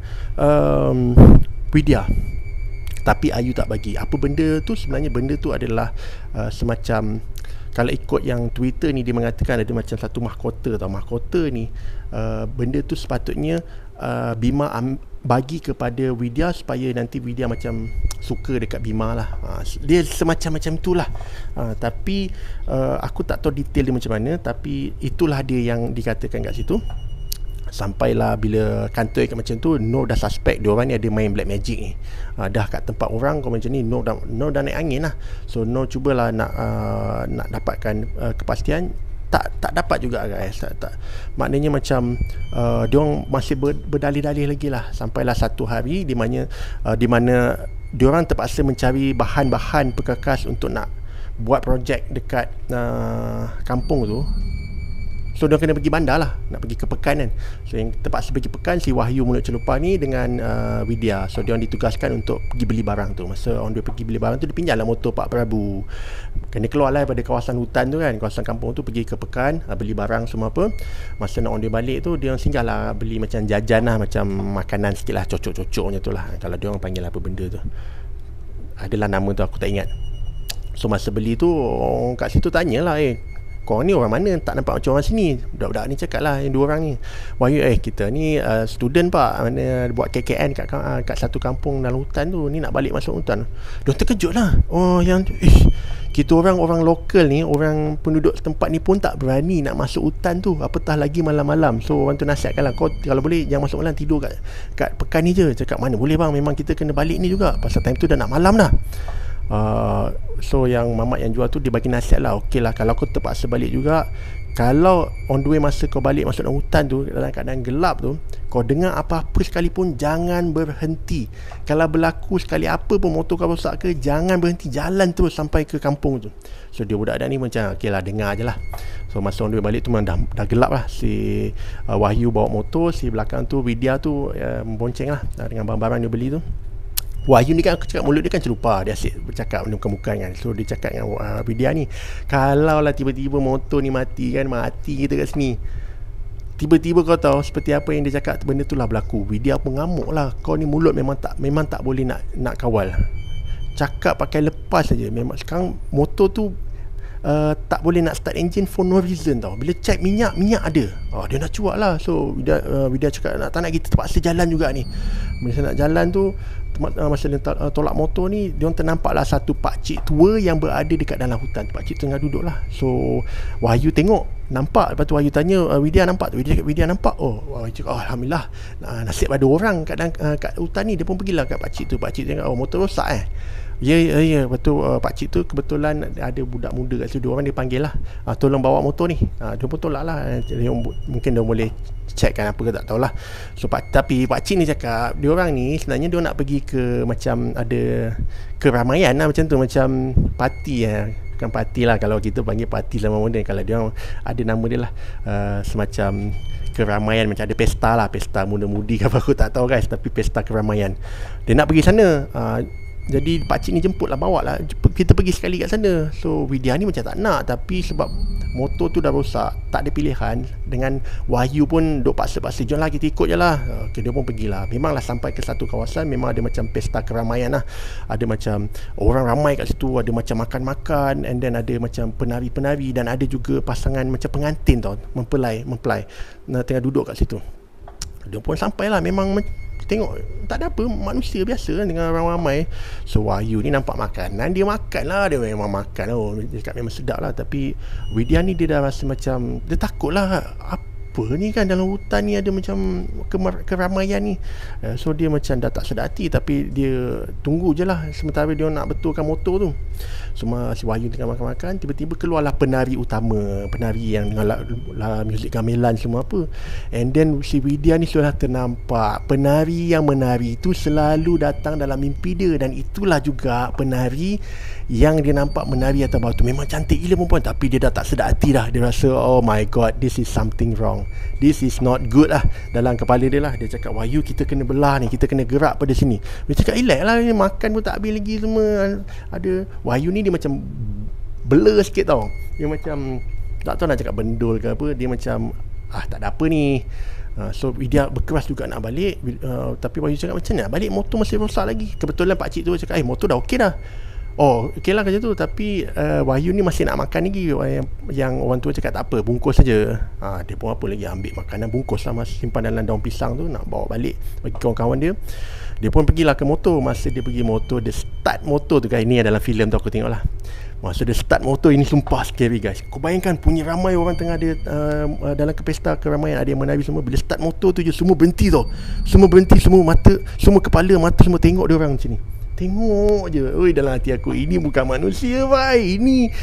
Widya, tapi Ayu tak bagi. Apa benda tu? Sebenarnya benda tu adalah semacam, kalau ikut yang Twitter ni, dia mengatakan ada macam satu mahkota tau. Mahkota ni benda tu sepatutnya Bima bagi kepada Widya supaya nanti Widya macam suka dekat Bima lah. Dia semacam itulah. Tapi aku tak tahu detail dia macam mana, tapi itulah dia yang dikatakan kat situ. Sampailah bila kantoi kat macam tu, Noor dah suspect diorang ni ada main black magic ni. Dah kat tempat orang kau macam ni, Noor dah naik angin lah. So Noor cubalah nak dapatkan kepastian. Tak dapat juga guys. Tak. Maknanya macam diorang masih berdalih-dalih lagi lah. Sampailah satu hari di mana diorang terpaksa mencari bahan-bahan perkakas untuk nak buat projek dekat kampung tu. So dia kena pergi bandar lah, nak pergi ke Pekan kan. So yang terpaksa pergi Pekan si Wahyu Mulut Celupa ni dengan Widya. So dia orang ditugaskan untuk pergi beli barang tu. Masa orang dia pergi beli barang tu, dia pinjam lah motor Pak Prabu. Kena keluar lah daripada kawasan hutan tu kan, kawasan kampung tu, pergi ke Pekan, beli barang semua apa. Masa nak orang dia balik tu, dia orang singgah lah beli macam jajan lah, macam makanan sikit lah, cocok-cocok macam tu lah. Kalau dia orang panggil apa benda tu, adalah nama tu aku tak ingat. So masa beli tu, orang kat situ tanyalah, korang ni orang mana, tak nampak macam orang sini. Budak-budak ni cakap lah, yang dua orang ni, Wahyu, kita ni student pak, mana buat KKN kat satu kampung dalam hutan tu, ni nak balik masuk hutan. Diorang terkejut lah. Kita orang lokal ni, orang penduduk tempat ni pun tak berani nak masuk hutan tu, apatah lagi malam-malam. So orang tu nasihatkan lah, kau kalau boleh jangan masuk malam, tidur kat Pekan ni je. Cakap, mana boleh bang, memang kita kena balik ni juga, pasal time tu dah nak malam dah. So yang mamat yang jual tu, dia bagi nasihat lah, okey lah, kalau kau terpaksa balik juga, kalau on the way masa kau balik masuk dalam hutan tu, dalam keadaan gelap tu, kau dengar apa-apa sekalipun, jangan berhenti. Kalau berlaku sekali apa pun, motor kau rosak ke, jangan berhenti, jalan terus sampai ke kampung tu. So dia budak-budak ni macam, okey lah, dengar je lah. So masa on the way balik tu memang dah gelap lah. Si Wahyu bawa motor, si belakang tu Widya tu membonceng lah dengan barang-barang dia beli tu. Wahyu ni kan, aku cakap mulut dia kan celupa, dia asyik bercakap bukan-bukan kan. So dia cakap dengan Widya ni, kalau lah tiba-tiba motor ni mati kita kat sini, tiba-tiba kau tahu seperti apa yang dia cakap, benda tu lah berlaku. Widya pun ngamuk lah, kau ni mulut memang tak boleh nak kawal. Cakap pakai lepas saja. Memang sekarang motor tu tak boleh nak start engine for no reason tau. Bila check minyak ada. Dia nak cuak lah. So Widya cakap, tak nak kita terpaksa jalan juga ni. Masa nak jalan tu, masa dia tolak motor ni, dia orang ternampak lah satu pakcik tua yang berada dekat dalam hutan. Pakcik tengah duduk lah. So Wahyu tengok, nampak. Lepas tu Wahyu tanya, Widya nampak tu? Widya nampak. Wahyu cakap, alhamdulillah, nasib ada orang kat hutan ni. Dia pun pergilah kat pakcik tu. Pakcik tengok, motor rosak Ya. Betul. Pakcik tu kebetulan ada budak muda kat situ. Dua orang dia panggil lah, tolong bawa motor ni. Dia pun tolak lah. Mungkin dia boleh check kan apa ke, tak tahulah. So tapi pakcik ni cakap, dia orang ni sebenarnya dia nak pergi ke macam ada keramaian lah macam tu, macam parti bukan parti lah, kalau kita panggil parti zaman moden, kalau dia orang ada nama dia lah, semacam keramaian, macam ada pesta lah, pesta muda-mudi ke apa aku tak tahu guys, tapi pesta keramaian. Dia nak pergi sana, jadi pakcik ni jemput lah, bawa lah, kita pergi sekali kat sana. So Widya ni macam tak nak, tapi sebab motor tu dah rosak, tak ada pilihan. Dengan Wahyu pun duk paksa-paksa, jom lah kita ikut je lah. Okay, dia pun pergilah. Memanglah sampai ke satu kawasan, memang ada macam pesta keramaian lah. Ada macam orang ramai kat situ, ada macam makan-makan, and then ada macam penari-penari, dan ada juga pasangan macam pengantin tau, mempelai tengah duduk kat situ. Dia pun sampai lah, memang tengok tak ada apa, manusia biasa kan dengan orang ramai. So Wahyu ni nampak makanan, dia makan lah, dia memang makan lah, dia cakap memang sedap lah. Tapi Widya ni dia dah rasa macam, dia takut lah, apa ni kan dalam hutan ni ada macam keramaian ni. So dia macam dah tak sedar hati, tapi dia tunggu je lah sementara dia nak betulkan motor tu. Semua si Wahyu tengah makan-makan, tiba-tiba keluarlah penari utama, penari yang dengan muzik gamelan semua apa. And then si Widya ni sudah ternampak penari yang menari itu selalu datang dalam mimpi dia, dan itulah juga penari yang dia nampak menari atas batu. Memang cantik gila perempuan, tapi dia dah tak sedar hati dah. Dia rasa, oh my god, this is something wrong, this is not good lah. Dalam kepala dia lah, dia cakap, Wahyu kita kena belah ni, kita kena gerak pada sini. Dia cakap, relax lah, makan pun tak habis lagi semua. Ada Wahyu ni dia macam blur sikit tau. Dia macam tak tahu nak cakap bendul ke apa. Dia macam tak ada apa ni. So Widya berkeras juga nak balik, tapi Wahyu cakap, macam ni nak balik, motor masih rosak lagi. Kebetulan pakcik tu cakap, motor dah okey dah. Oh okey lah kerja tu. Tapi Wahyu ni masih nak makan lagi. Yang orang tua cakap tak apa, bungkus saja. Dia pun apa lagi, ambil makanan bungkus lah, masih simpan dalam daun pisang tu, nak bawa balik bagi kawan-kawan dia. Dia pun pergilah ke motor. Masa dia pergi motor, dia start motor tu guys. Ini adalah filem tu aku tengok lah. Masa dia start motor, ini sumpah scary guys. Kau bayangkan punya ramai orang tengah ada dalam pesta keramaian, ada yang menari semua. Bila start motor tu je, semua berhenti tau. Semua berhenti, semua mata, semua kepala mata semua tengok dia orang macam ni. Tengok je. Oi, dalam hati aku, ini bukan manusia bhai.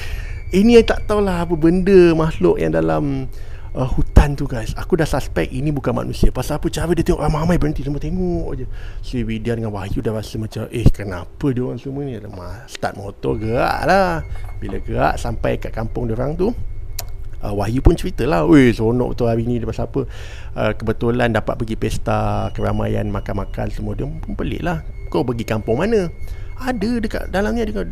Ini tak tahulah apa benda, makhluk yang dalam hutan tu guys. Aku dah suspect ini bukan manusia. Pasal apa, cara dia tengok ramai-ramai berhenti semua tengok je. Si Widya dengan Wahyu dah rasa macam, kenapa dia orang semua ni start motor, gerak lah. Bila gerak sampai kat kampung dia orang tu, Wahyu pun cerita lah, seronok betul hari ni. Dia pasal apa, kebetulan dapat pergi pesta keramaian, makan-makan semua. Dia pun pelik lah, kau pergi kampung mana? Ada dekat dalam ni, ada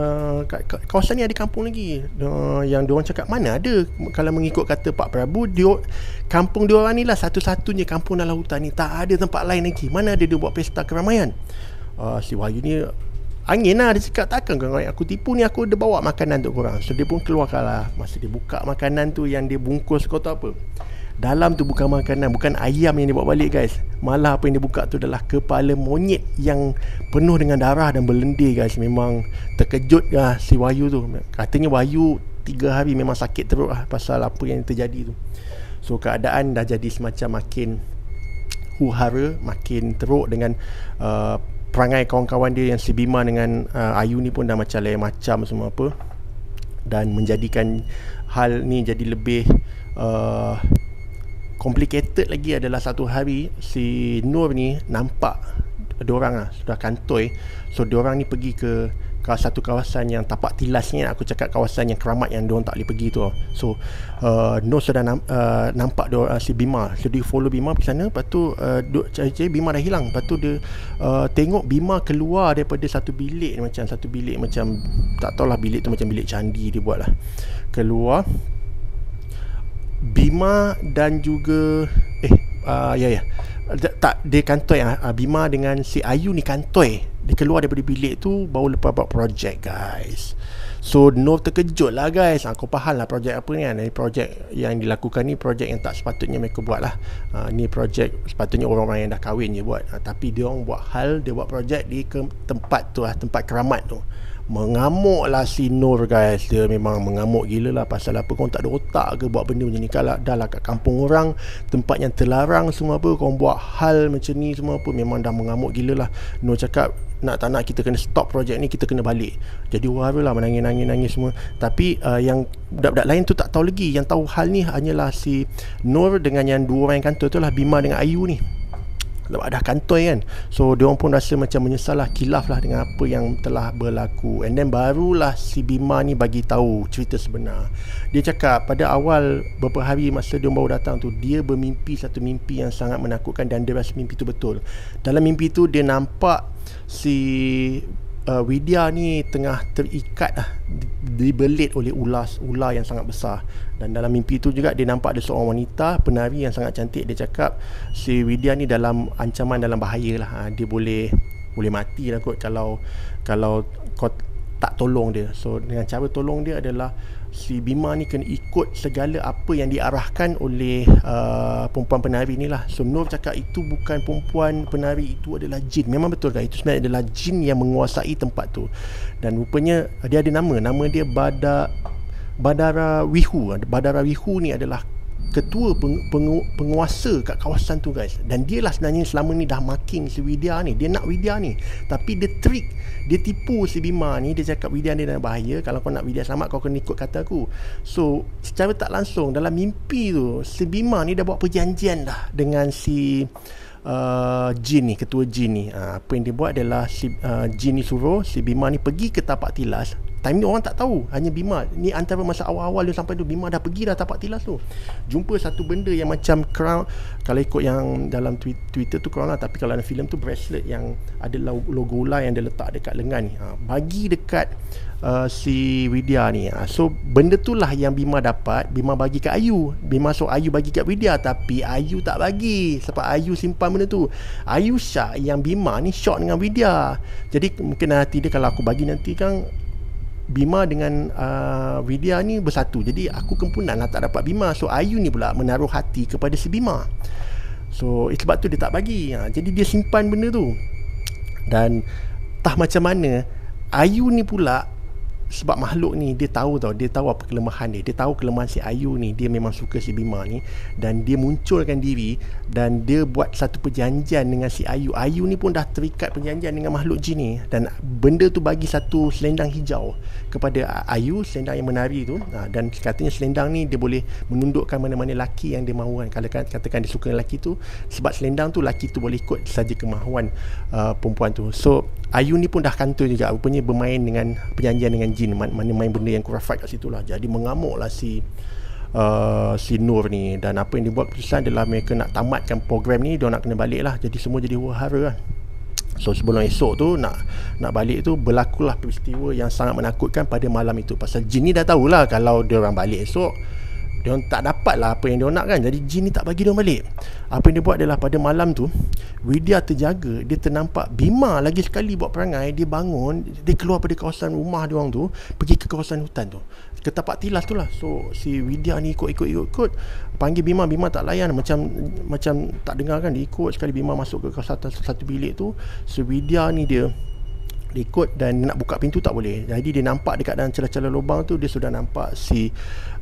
kat kawasan ni ada kampung lagi. Yang diorang cakap, mana ada, kalau mengikut kata Pak Prabu, kampung diorang ni lah satu-satunya kampung dalam hutan ni, tak ada tempat lain lagi. Mana ada dia buat pesta keramaian. Si Wahyu ni angin lah, dia cakap, takkan kau aku tipu ni, aku ada bawa makanan untuk korang. So dia pun keluarkan lah. Masa dia buka makanan tu yang dia bungkus, kau tahu apa, dalam tu bukan makanan, bukan ayam yang dia bawa balik guys. Malah apa yang dia buka tu adalah kepala monyet yang penuh dengan darah dan berlendir guys. Memang terkejut lah si Wahyu tu. Katanya Wahyu 3 hari memang sakit teruk lah pasal apa yang terjadi tu. So keadaan dah jadi semacam makin huru-hara, makin teruk dengan perangai kawan-kawan dia yang si Bima dengan Ayu ni pun dah macam lain macam semua apa. Dan menjadikan hal ni jadi lebih complicated lagi adalah satu hari si Nur ni nampak diorang sudah kantoi. So diorang ni pergi ke satu kawasan yang tapak tilasnya, aku cakap kawasan yang keramat yang diorang tak boleh pergi tu. So Nur sudah nampak si Bima. So dia follow Bima pergi sana. Lepas tu cari-cari Bima dah hilang. Lepas tu dia tengok Bima keluar daripada satu bilik macam tak tahulah, bilik tu macam bilik candi dia buat lah. Keluar Bima dan juga dia kantoi. Bima dengan si Ayu ni kantoi. Dia keluar daripada bilik tu baru lepas buat projek guys. So Nur terkejut lah guys. Kau faham lah projek apa ni kan. Ni projek yang dilakukan ni, projek yang tak sepatutnya mereka buat lah. Ni projek sepatutnya orang-orang yang dah kahwin je buat. Tapi dia orang buat dia buat projek di tempat tu lah, tempat keramat tu. Mengamuk lah si Nur guys. Dia memang mengamuk gila lah. Pasal apa, kau tak ada otak ke buat benda macam ni? Kalau dah lah kat kampung orang, tempat yang terlarang semua apa, kau buat hal macam ni semua apa, memang dah mengamuk gila lah. Nur cakap, nak tak nak kita kena stop projek ni, kita kena balik. Jadi huru lah, menangis semua. Tapi yang budak-budak lain tu tak tahu lagi. Yang tahu hal ni hanyalah si Nur dengan yang dua orang yang kantor tu lah, Bima dengan Ayu ni. dah kantoi kan. So diorang pun rasa macam menyesal lah, kilaf lah dengan apa yang telah berlaku. And then barulah si Bima ni bagi tahu cerita sebenar. Dia cakap pada awal beberapa hari masa dia baru datang tu, dia bermimpi satu mimpi yang sangat menakutkan dan dia rasa mimpi tu betul. Dalam mimpi tu dia nampak si Widya ni tengah terikat lah, dibelit oleh ular yang sangat besar. Dan dalam mimpi tu juga dia nampak ada seorang wanita penari yang sangat cantik. Dia cakap si Widya ni dalam ancaman, dalam bahaya lah. Dia boleh mati lah kot kalau kau tak tolong dia. So dengan cara tolong dia adalah si Bima ni kena ikut segala apa yang diarahkan oleh perempuan penari ni lah. So Nur cakap itu bukan perempuan penari, itu adalah jin. Memang betul kan, itu sebenarnya adalah jin yang menguasai tempat tu. Dan rupanya dia ada nama dia Badara Wihu. Badara Wihu ni adalah ketua penguasa kat kawasan tu guys. Dan dia lah sebenarnya selama ni dah marking si Widya ni. Dia nak Widya ni, tapi dia tipu si Bima ni. Dia cakap Widya ni dalam bahaya, kalau kau nak Widya selamat kau kena ikut kata aku. So secara tak langsung dalam mimpi tu, si Bima ni dah buat perjanjian dah dengan si jin ni, ketua jin ni. Apa yang dia buat adalah si jin ni suruh si Bima ni pergi ke tapak tilas. Time ni orang tak tahu, hanya Bima ni antara masa awal-awal dia sampai tu, Bima dah pergi dah tapak tilas tu, jumpa satu benda yang macam crown. Kalau ikut yang dalam Twitter tu crown lah, tapi kalau dalam filem tu bracelet yang ada logo ular yang dia letak dekat lengan ni. Bagi dekat si Widya ni. So benda tu lah yang Bima dapat. Bima bagi kat Ayu. Bima suruh Ayu bagi kat Widya, tapi Ayu tak bagi sebab Ayu simpan benda tu. Ayu syak yang Bima ni shock dengan Widya. Jadi mungkin nanti dia, kalau aku bagi nanti kan Bima dengan Widya ni bersatu, jadi aku kempunan lah tak dapat Bima. So Ayu ni pula menaruh hati kepada si Bima. So sebab tu dia tak bagi. Jadi dia simpan benda tu. Dan entah macam mana Ayu ni pula, sebab makhluk ni dia tahu apa kelemahan dia. Dia tahu kelemahan si Ayu ni, dia memang suka si Bima ni, dan dia munculkan diri dan dia buat satu perjanjian dengan si Ayu. Ayu ni pun dah terikat perjanjian dengan makhluk jin ni, dan benda tu bagi satu selendang hijau kepada Ayu, selendang yang menari tu. Dan katanya selendang ni dia boleh menundukkan mana-mana lelaki yang dia mahukan. Kalau katakan dia suka lelaki tu, sebab selendang tu lelaki tu boleh ikut saja kemahuan perempuan tu. So Ayu ni pun dah kantoi juga, rupanya bermain dengan perjanjian dengan jin, mana main benda yang kurafat kat situ lah. Jadi mengamuklah si Nur ni. Dan apa yang dibuat keputusan adalah mereka nak tamatkan program ni, dia nak kena balik lah. Jadi semua jadi huru-hara lah. So sebelum esok tu nak balik tu, berlakulah peristiwa yang sangat menakutkan pada malam itu. Pasal jin ni dah tahulah kalau dia orang balik esok, dia orang tak dapat lah apa yang dia nak kan. Jadi jin ni tak bagi dia orang balik. Apa yang dia buat adalah pada malam tu Widya terjaga, dia ternampak Bima lagi sekali buat perangai. Dia bangun, dia keluar pada kawasan rumah dia orang tu, pergi ke kawasan hutan tu, ke tapak tilas tu lah. So si Widya ni ikut panggil Bima tak layan, macam tak dengar kan. Dia ikut sekali Bima masuk ke satu bilik tu. So Widya ni dia ikut dan nak buka pintu tak boleh. Jadi dia nampak dekat dalam celah-celah lubang tu, dia sudah nampak si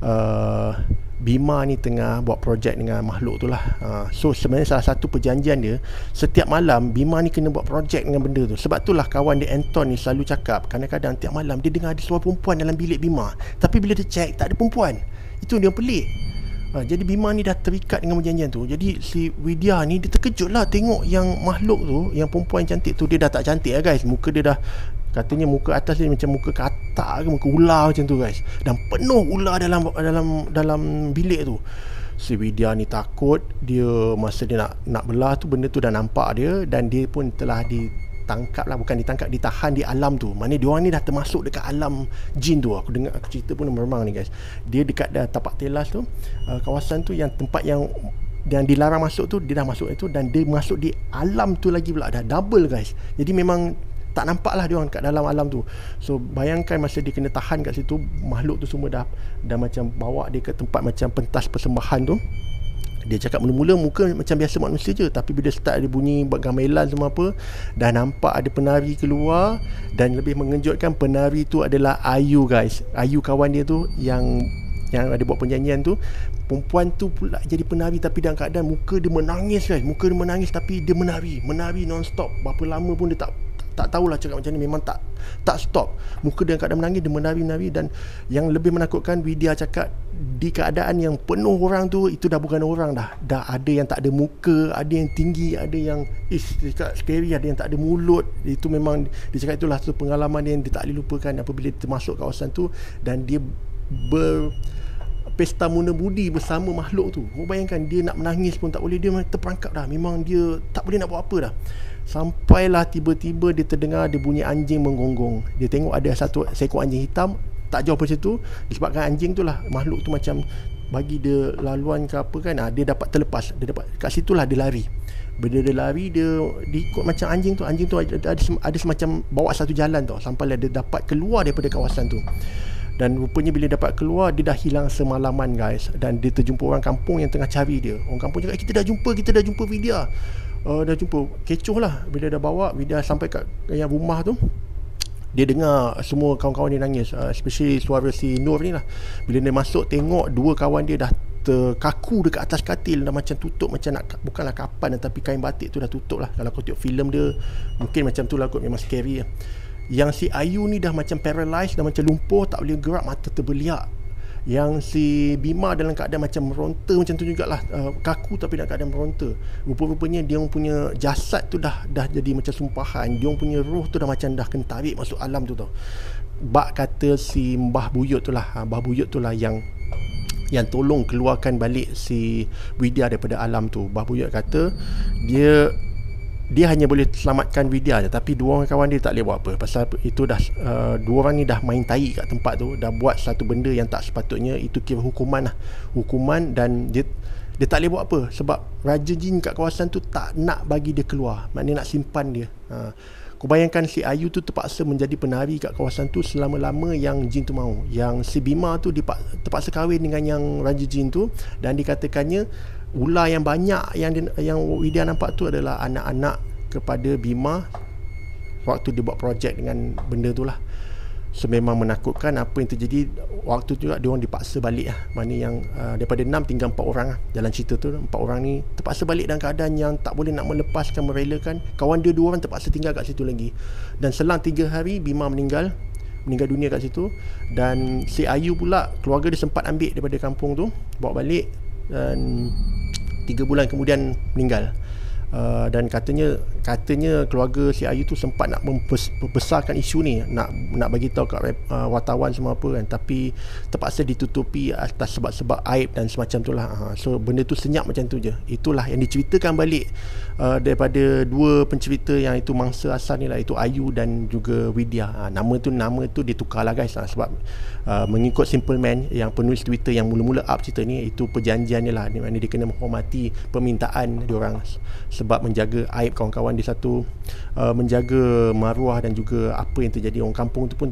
Bima ni tengah buat projek dengan makhluk tu lah. So sebenarnya salah satu perjanjian dia, setiap malam Bima ni kena buat projek dengan benda tu. Sebab itulah kawan dia Anton ni selalu cakap, kadang-kadang tiap malam dia dengar ada suara perempuan dalam bilik Bima, tapi bila dia cek tak ada perempuan. Itu dia pelik. Jadi Bima ni dah terikat dengan perjanjian tu. Jadi si Widya ni dia terkejut lah tengok yang makhluk tu, yang perempuan cantik tu, dia dah tak cantik lah guys. Muka dia dah, katanya muka atas dia macam muka katak ke, muka ular macam tu guys. Dan penuh ular dalam bilik tu. Si Widya ni takut. Dia masa dia nak belah tu, benda tu dah nampak dia, dan dia pun telah ditangkap lah, bukan ditangkap, ditahan di alam tu. Maknanya diorang ni dah termasuk dekat alam jin tu. Aku dengar, aku cerita pun meremang ni guys. Dia dekat tapak tilas tu, kawasan tu yang tempat yang dilarang masuk tu, dia dah masuk itu, dan dia masuk di alam tu lagi pula, dah double guys. Jadi memang tak nampak lah diorang kat dalam alam tu. So bayangkan masa dia kena tahan kat situ, makhluk tu semua dah macam bawa dia ke tempat macam pentas persembahan tu. Dia cakap mula-mula muka macam biasa manusia je, tapi bila start ada bunyi buat gamelan semua apa, dah nampak ada penari keluar. Dan lebih mengejutkan, penari tu adalah Ayu guys. Ayu kawan dia tu yang ada buat perjanjian tu. Perempuan tu pula jadi penari, tapi dalam keadaan muka dia menangis guys. Muka dia menangis, tapi dia menari non-stop. Berapa lama pun dia tak tahulah cakap macam ni, memang tak stop. Muka dia dalam keadaan menangis, dia menari. Dan yang lebih menakutkan, Widya cakap di keadaan yang penuh orang tu, itu dah bukan orang dah ada yang tak ada muka, ada yang tinggi, ada yang scary, ada yang tak ada mulut. Itu memang dia cakap itulah satu pengalaman yang dia tak boleh lupakan apabila dia masuk kawasan tu dan dia pesta muna budi bersama makhluk tu. Kau bayangkan, dia nak menangis pun tak boleh, dia terperangkap dah, memang dia tak boleh nak buat apa dah. Sampailah tiba-tiba dia terdengar dia bunyi anjing menggonggong. Dia tengok ada satu seekor anjing hitam tak jauh pada situ. Disebabkan anjing tu lah, makhluk tu macam bagi dia laluan ke apa kan, dia dapat terlepas, dia dapat kat situlah dia lari. Bila dia lari, dia ikut macam anjing tu ada semacam bawa satu jalan tau, sampailah dia dapat keluar daripada kawasan tu. Dan rupanya bila dapat keluar, dia dah hilang semalaman guys. Dan dia terjumpa orang kampung yang tengah cari dia. Orang kampung cakap, kita dah jumpa Vidya. Dah jumpa. Kecoh lah. Bila dah bawa Vidya sampai kat yang rumah tu, dia dengar semua kawan-kawan dia nangis, especially suara si Nur ni lah. Bila dia masuk, tengok dua kawan dia dah terkaku dekat atas katil, dah macam tutup, macam nak, bukanlah kapan tapi kain batik tu dah tutup lah. Kalau kau tengok filem dia, mungkin macam tu lah kot, memang scary lah. Yang si Ayu ni dah macam paralyzed, dah macam lumpuh, tak boleh gerak, mata terbeliak. Yang si Bima dalam keadaan macam meronta macam tu jugalah, kaku tapi dalam keadaan meronta. Rupa-rupanya dia punya jasad tu dah jadi macam sumpahan. Dia punya roh tu dah macam dah kena tarik masuk alam tu tau. Bak kata si Mbah Buyut tu lah, Mbah Buyut tu lah yang tolong keluarkan balik si Widya daripada alam tu. Mbah Buyut kata dia hanya boleh selamatkan Vidya je, tapi dua orang kawan dia tak boleh buat apa. Pasal itu dah dua orang ni dah main tai kat tempat tu, dah buat satu benda yang tak sepatutnya. Itu kira hukuman lah, hukuman. Dan dia tak boleh buat apa sebab Raja Jin kat kawasan tu tak nak bagi dia keluar, maknanya nak simpan dia. Kau bayangkan si Ayu tu terpaksa menjadi penari kat kawasan tu selama-lama yang jin tu mahu. Yang si Bima tu terpaksa kahwin dengan yang Raja Jin tu, dan dikatakannya ular yang banyak yang Widya nampak tu adalah anak-anak kepada Bima waktu dia buat projek dengan benda tu lah. So memang menakutkan apa yang terjadi. Waktu tu juga dia orang dipaksa balik lah. Mana yang daripada 6 tinggal 4 orang lah. Dalam cerita tu 4 orang ni terpaksa balik dalam keadaan yang tak boleh nak melepaskan, merelakan. Kawan dia 2 orang terpaksa tinggal kat situ lagi. Dan selang 3 hari Bima meninggal dunia kat situ. Dan si Ayu pula, keluarga dia sempat ambil daripada kampung tu, bawa balik, dan 3 bulan kemudian meninggal. Dan katanya keluarga si Ayu tu sempat nak membesarkan isu ni, nak bagi tahu kat wartawan semua apa kan, tapi terpaksa ditutupi atas sebab-sebab aib dan semacam tu lah. So benda tu senyap macam tu je. Itulah yang diceritakan balik daripada dua pencerita yang itu mangsa asal ni lah, itu Ayu dan juga Widya. Nama tu ditukar lah guys, sebab mengikut Simple Man, yang penulis Twitter yang mula-mula up cerita ni, itu perjanjian dia lah, di mana dia kena menghormati permintaan diorang sebab menjaga aib kawan-kawan dia satu, menjaga maruah dan juga apa yang terjadi. Orang kampung tu pun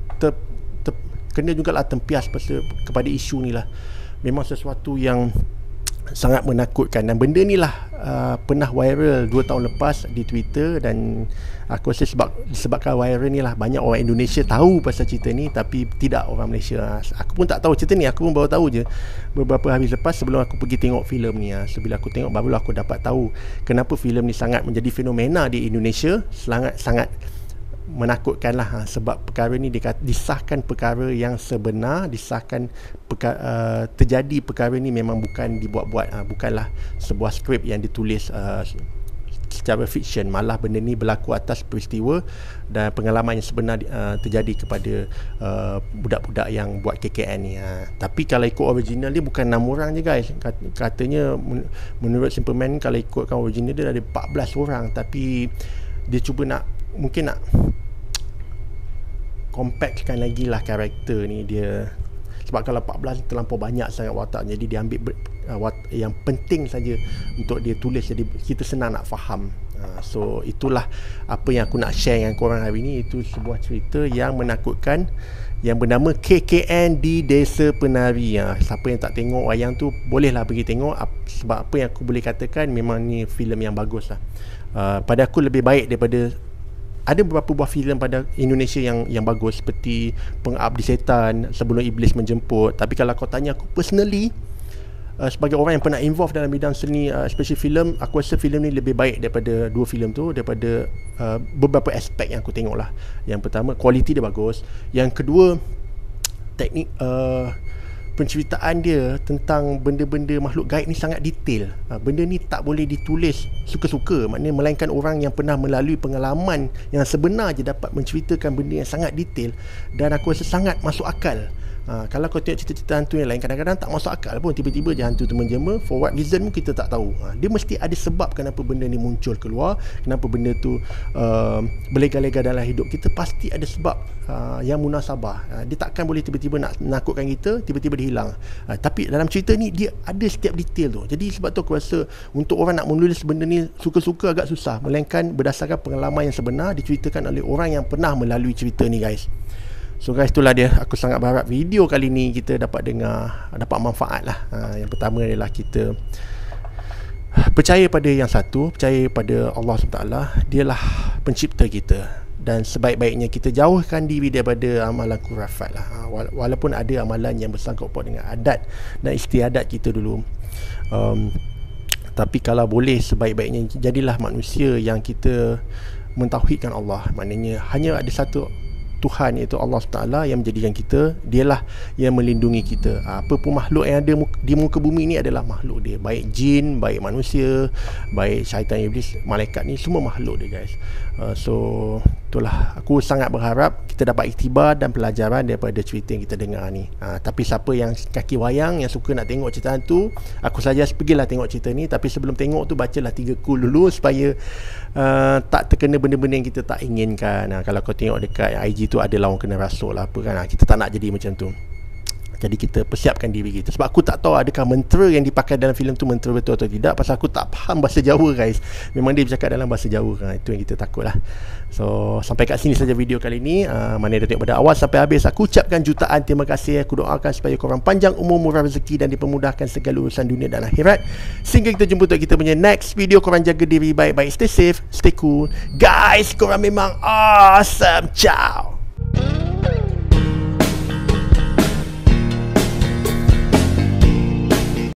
kena jugalah tempias kepada isu ni lah. Memang sesuatu yang sangat menakutkan, dan benda ni lah pernah viral 2 tahun lepas di Twitter. Dan aku rasa disebabkan viral ni lah, banyak orang Indonesia tahu pasal cerita ni, tapi tidak orang Malaysia. Aku pun tak tahu cerita ni, aku pun baru tahu je beberapa hari lepas sebelum aku pergi tengok filem ni. Sebila aku tengok, barulah aku dapat tahu kenapa filem ni sangat menjadi fenomena di Indonesia, sangat menakutkan lah. Sebab perkara ni disahkan perkara yang sebenar, disahkan terjadi perkara ni memang bukan dibuat-buat, bukanlah sebuah skrip yang ditulis secara fiction, malah benda ni berlaku atas peristiwa dan pengalaman yang sebenar terjadi kepada budak-budak yang buat KKN ni. Tapi kalau ikut original dia bukan 6 orang je guys. Katanya menurut Simple Man, kalau ikutkan original dia ada 14 orang, tapi dia cuba mungkin nak compactkan lagi lah karakter ni dia. Sebab kalau 14 terlampau banyak sangat watak, jadi dia ambil yang penting saja untuk dia tulis, jadi kita senang nak faham. So itulah apa yang aku nak share dengan korang hari ni. Itu sebuah cerita yang menakutkan yang bernama KKN di Desa Penari. Siapa yang tak tengok wayang tu, bolehlah pergi tengok. Sebab apa yang aku boleh katakan, memang ni filem yang bagus lah. Pada aku lebih baik daripada, ada beberapa buah filem pada Indonesia yang bagus, seperti Pengabdi Setan, Sebelum Iblis Menjemput. Tapi kalau kau tanya aku personally, sebagai orang yang pernah involved dalam bidang seni, especially filem, aku rasa filem ni lebih baik daripada dua filem tu, daripada beberapa aspek yang aku tengok lah. Yang pertama, kualiti dia bagus. Yang kedua, teknik penceritaan dia tentang benda-benda makhluk gaib ni sangat detail. Benda ni tak boleh ditulis suka-suka, maknanya melainkan orang yang pernah melalui pengalaman yang sebenar je dapat menceritakan benda yang sangat detail, dan aku rasa sangat masuk akal. Kalau kau tengok cerita-cerita hantu yang lain, kadang-kadang tak masuk akal pun, tiba-tiba je hantu tu menjema, for what reason pun kita tak tahu. Dia mesti ada sebab kenapa benda ni muncul keluar, kenapa benda tu berlega-lega dalam hidup kita, pasti ada sebab yang munasabah. Dia takkan boleh tiba-tiba nak nakutkan kita, tiba-tiba dia hilang. Tapi dalam cerita ni dia ada setiap detail tu. Jadi sebab tu aku rasa untuk orang nak menulis benda ni suka-suka agak susah, melainkan berdasarkan pengalaman yang sebenar diceritakan oleh orang yang pernah melalui cerita ni, guys. So guys, itulah dia. Aku sangat berharap video kali ni kita dapat dengar, dapat manfaat lah. Yang pertama adalah kita percaya pada yang satu, percaya pada Allah SWT. Dialah pencipta kita, dan sebaik-baiknya kita jauhkan diri daripada amalan khurafat lah. Walaupun ada amalan yang bersangkut paut dengan adat dan istiadat kita dulu, tapi kalau boleh, sebaik-baiknya jadilah manusia yang kita mentauhidkan Allah. Maknanya hanya ada satu Tuhan, iaitu Allah SWT, yang menjadikan kita. Dialah yang melindungi kita. Apa pun makhluk yang ada di muka bumi ni adalah makhluk dia, baik jin, baik manusia, baik syaitan, iblis, malaikat, ni semua makhluk dia, guys. So itulah, aku sangat berharap kita dapat iktibar dan pelajaran daripada cerita yang kita dengar ni. Tapi siapa yang kaki wayang, yang suka nak tengok cerita hantu, aku saja pergilah tengok cerita ni. Tapi sebelum tengok tu, bacalah 3 cool dulu, supaya tak terkena benda-benda yang kita tak inginkan. Kalau kau tengok dekat IG tu ada lawan kena rasul lah apa kan, kita tak nak jadi macam tu. Jadi kita persiapkan diri kita. Sebab aku tak tahu adakah mentera yang dipakai dalam filem tu mentera betul atau tidak, pasal aku tak faham bahasa Jawa, guys. Memang dia bercakap dalam bahasa Jawa kan. Itu yang kita takut lah. So sampai kat sini saja video kali ni. Mana dah tengok pada awal sampai habis, aku ucapkan jutaan terima kasih. Aku doakan supaya korang panjang umur, murah rezeki, dan dipermudahkan segala urusan dunia dan akhirat. Sehingga kita jumpa untuk kita punya next video. Korang jaga diri baik-baik, stay safe, stay cool, guys. Korang memang awesome. Ciao.